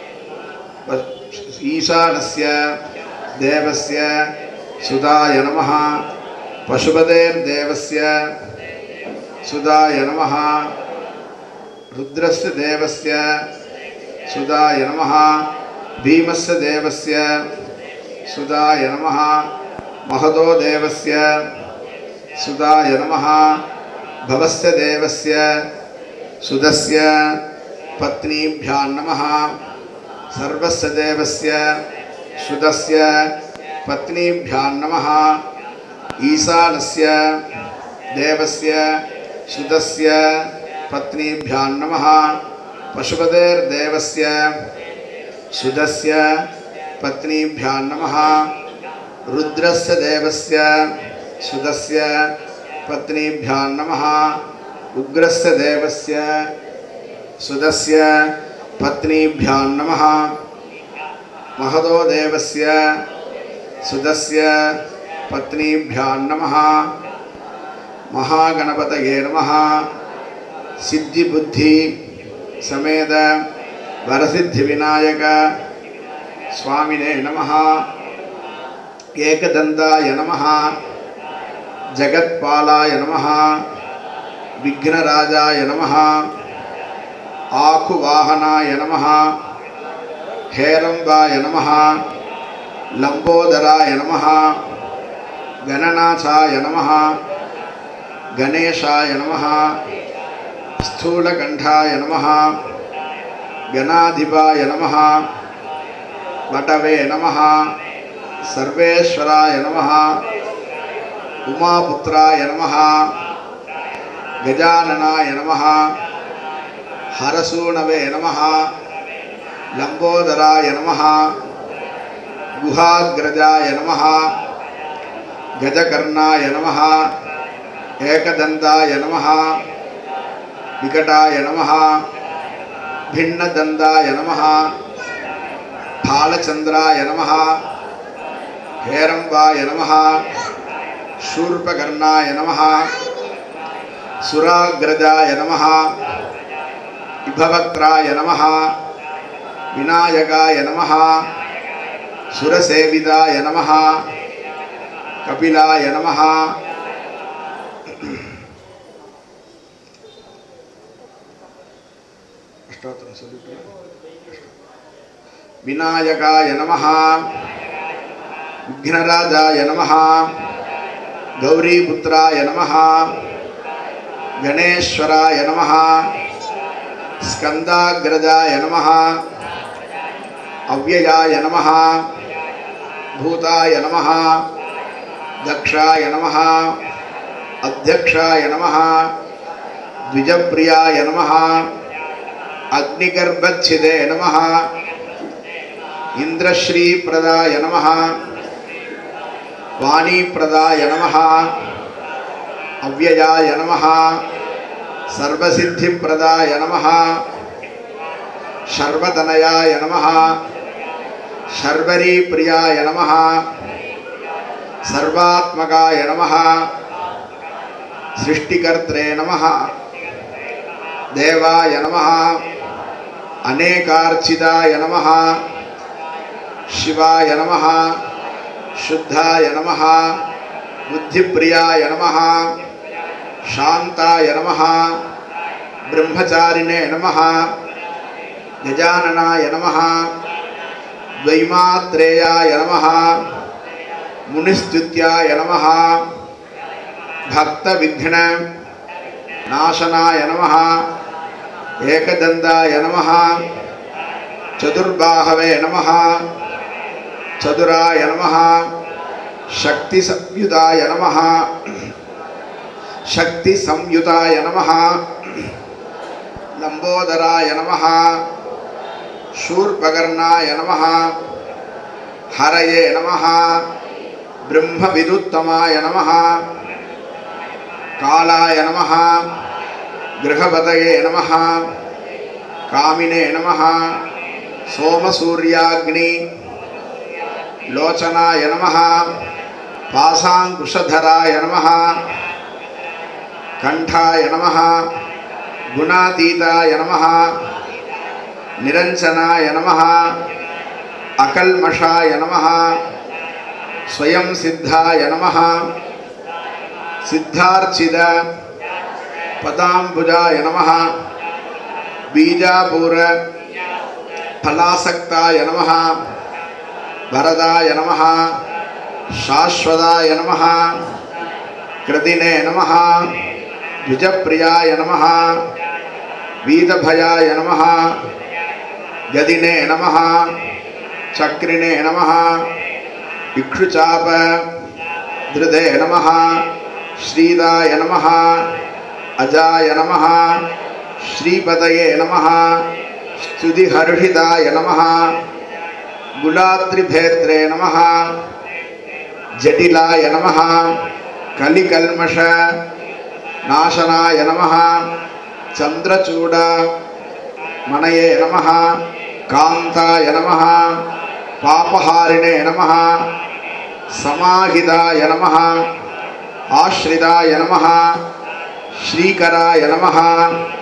ஈசானஸ்ய தேவஸ்ய சுதாய நமः பசுபதேர்தேவஸ்ய சுதாய நமः ருத்ரஸ்ய தேவஸ்ய சுதாய நமः பீமஸ்ய தேவஸ்ய சுதாய நமः மகதோ தேவஸ்ய சுதாய நமः பவஸ்ய தேவஸ்ய சுதஸ்ய பத்னீभ्यां நமः சர்வஸ்ய தேவஸ்ய சுதஸ்ய பத்னீभ्यां நமः ஈசானஸ்ய தேவஸ்ய சுதஸ்ய பத்னீभ्यां நமः பசுபதேர்தேவஸ்ய சுதஸ்ய பத்னீभ्यां நமः ருத்ரஸ்ய தேவஸ்ய சுதஸ்ய பத்னீभ्यां நமः உக்ரஸ்ய தேவஸ்ய சுதஸ்ய பத்னீभ्यां நமः மகதோ தேவஸ்ய சுதஸ்ய பத்னீभ्यां நமः மகாகணபதயே நமः சித்தி புத்தி சமேத வரசித்தி விநாயக சுவாமினே நமः ஏகதந்தாய நமः ஜகத்பாலாய நமः விக்னராஜாய நமः ஆகுவாகனாய நமः ஹேரம்பாய நமः லம்போதராய நமः கணநாசாய நமः கணேசாய நமः ஸ்தூலகண்டாய நமः கணாதிபாய நமः வடவே நமः சர்வேஸ்வராய நமः உமாபுத்ராய நமः கஜானனாய நமः ஹரசூணவே நமः லம்போதராய நமः குஹாக்ரஜாய நமः கஜகர்ணாய நமः ஏகதந்தாய நமः விகடாய நமः பின்னதந்தாய நமः பாலச்சந்திராய நமः ஹேரம்பாய நமः शूर्पकर्णाय नमः सुराग्रजाय नमः विभवक्त्राय नमः विनायकाय नमः सुरसेविताय नमः कपिलाय नमः विनायकाय नमः विघ्नराजाय नमः गौरीपुत्राय नमः गणेश्वराय नमः स्कंदाग्रजाय नमः अव्ययाय नमः भूताय नमः दक्षाय नमः अध्यक्षाय नमः द्विजप्रियाय नमः अग्निगर्भच्छिदे नमः इंद्रश्रीप्रदाय नमः वाणीप्रदाय नमः अव्ययाय नमः सर्वसिद्धिप्रदाय नमः शर्वतनयाय नमः शर्वरीप्रियाय नमः सर्वात्मकाय नमः सृष्टिकर्त्रे नमः देवाय नमः अनेकार्चिताय नमः शिवाय नमः शुद्धाय नमः बुद्धिप्रियाय नमः शांताय नमः ब्रह्मचारिणे नमः गजाननाय नमः द्वैमात्रेयाय नमः मुनिस्तुत्याय नमः भक्तविघ्न नाशनाय नमः एकदन्ताय नमः चतुर्बाहवे नमः चतुराय नमः शक्तिसंयुताय नमः शक्तिसंयुताय नमः लंबोदराय नमः शूर्पकर्णाय नमः हरये नमः ब्रह्मविदुत्तमाय नमः कालाय नमः गृहपतये नमः कामिने नमः सोमसूर्याग्नि लोचनाय नमः पाशांकुशधराय नमः कंठाय नमः गुणातीताय नमः निरंजनाय नमः अकल्मषाय नमः स्वयं सिद्धाय नमः सिद्धार्चित पदाम्बुजाय नमः बीजापुर फलासक्ताय नमः वरदाय नमः शाश्वताय नमः कृतिने नमः द्विजप्रियाय नमः वीतभयाय नमः गदिने नमः चक्रिणे नमः इक्षुचाप धृते नमः श्रीदाय नमः अजाय नमः श्रीपतये नमः स्तुतिहर्षिताय नमः गुलात्रिभेत्रे नमः जटिलाय नमः कलिकल्मष नाशनाय नमः चंद्रचूड मनये नमः कांताय नमः पापहारिणे नमः समाहिताय नमः आश्रिताय नमः श्रीकराय नमः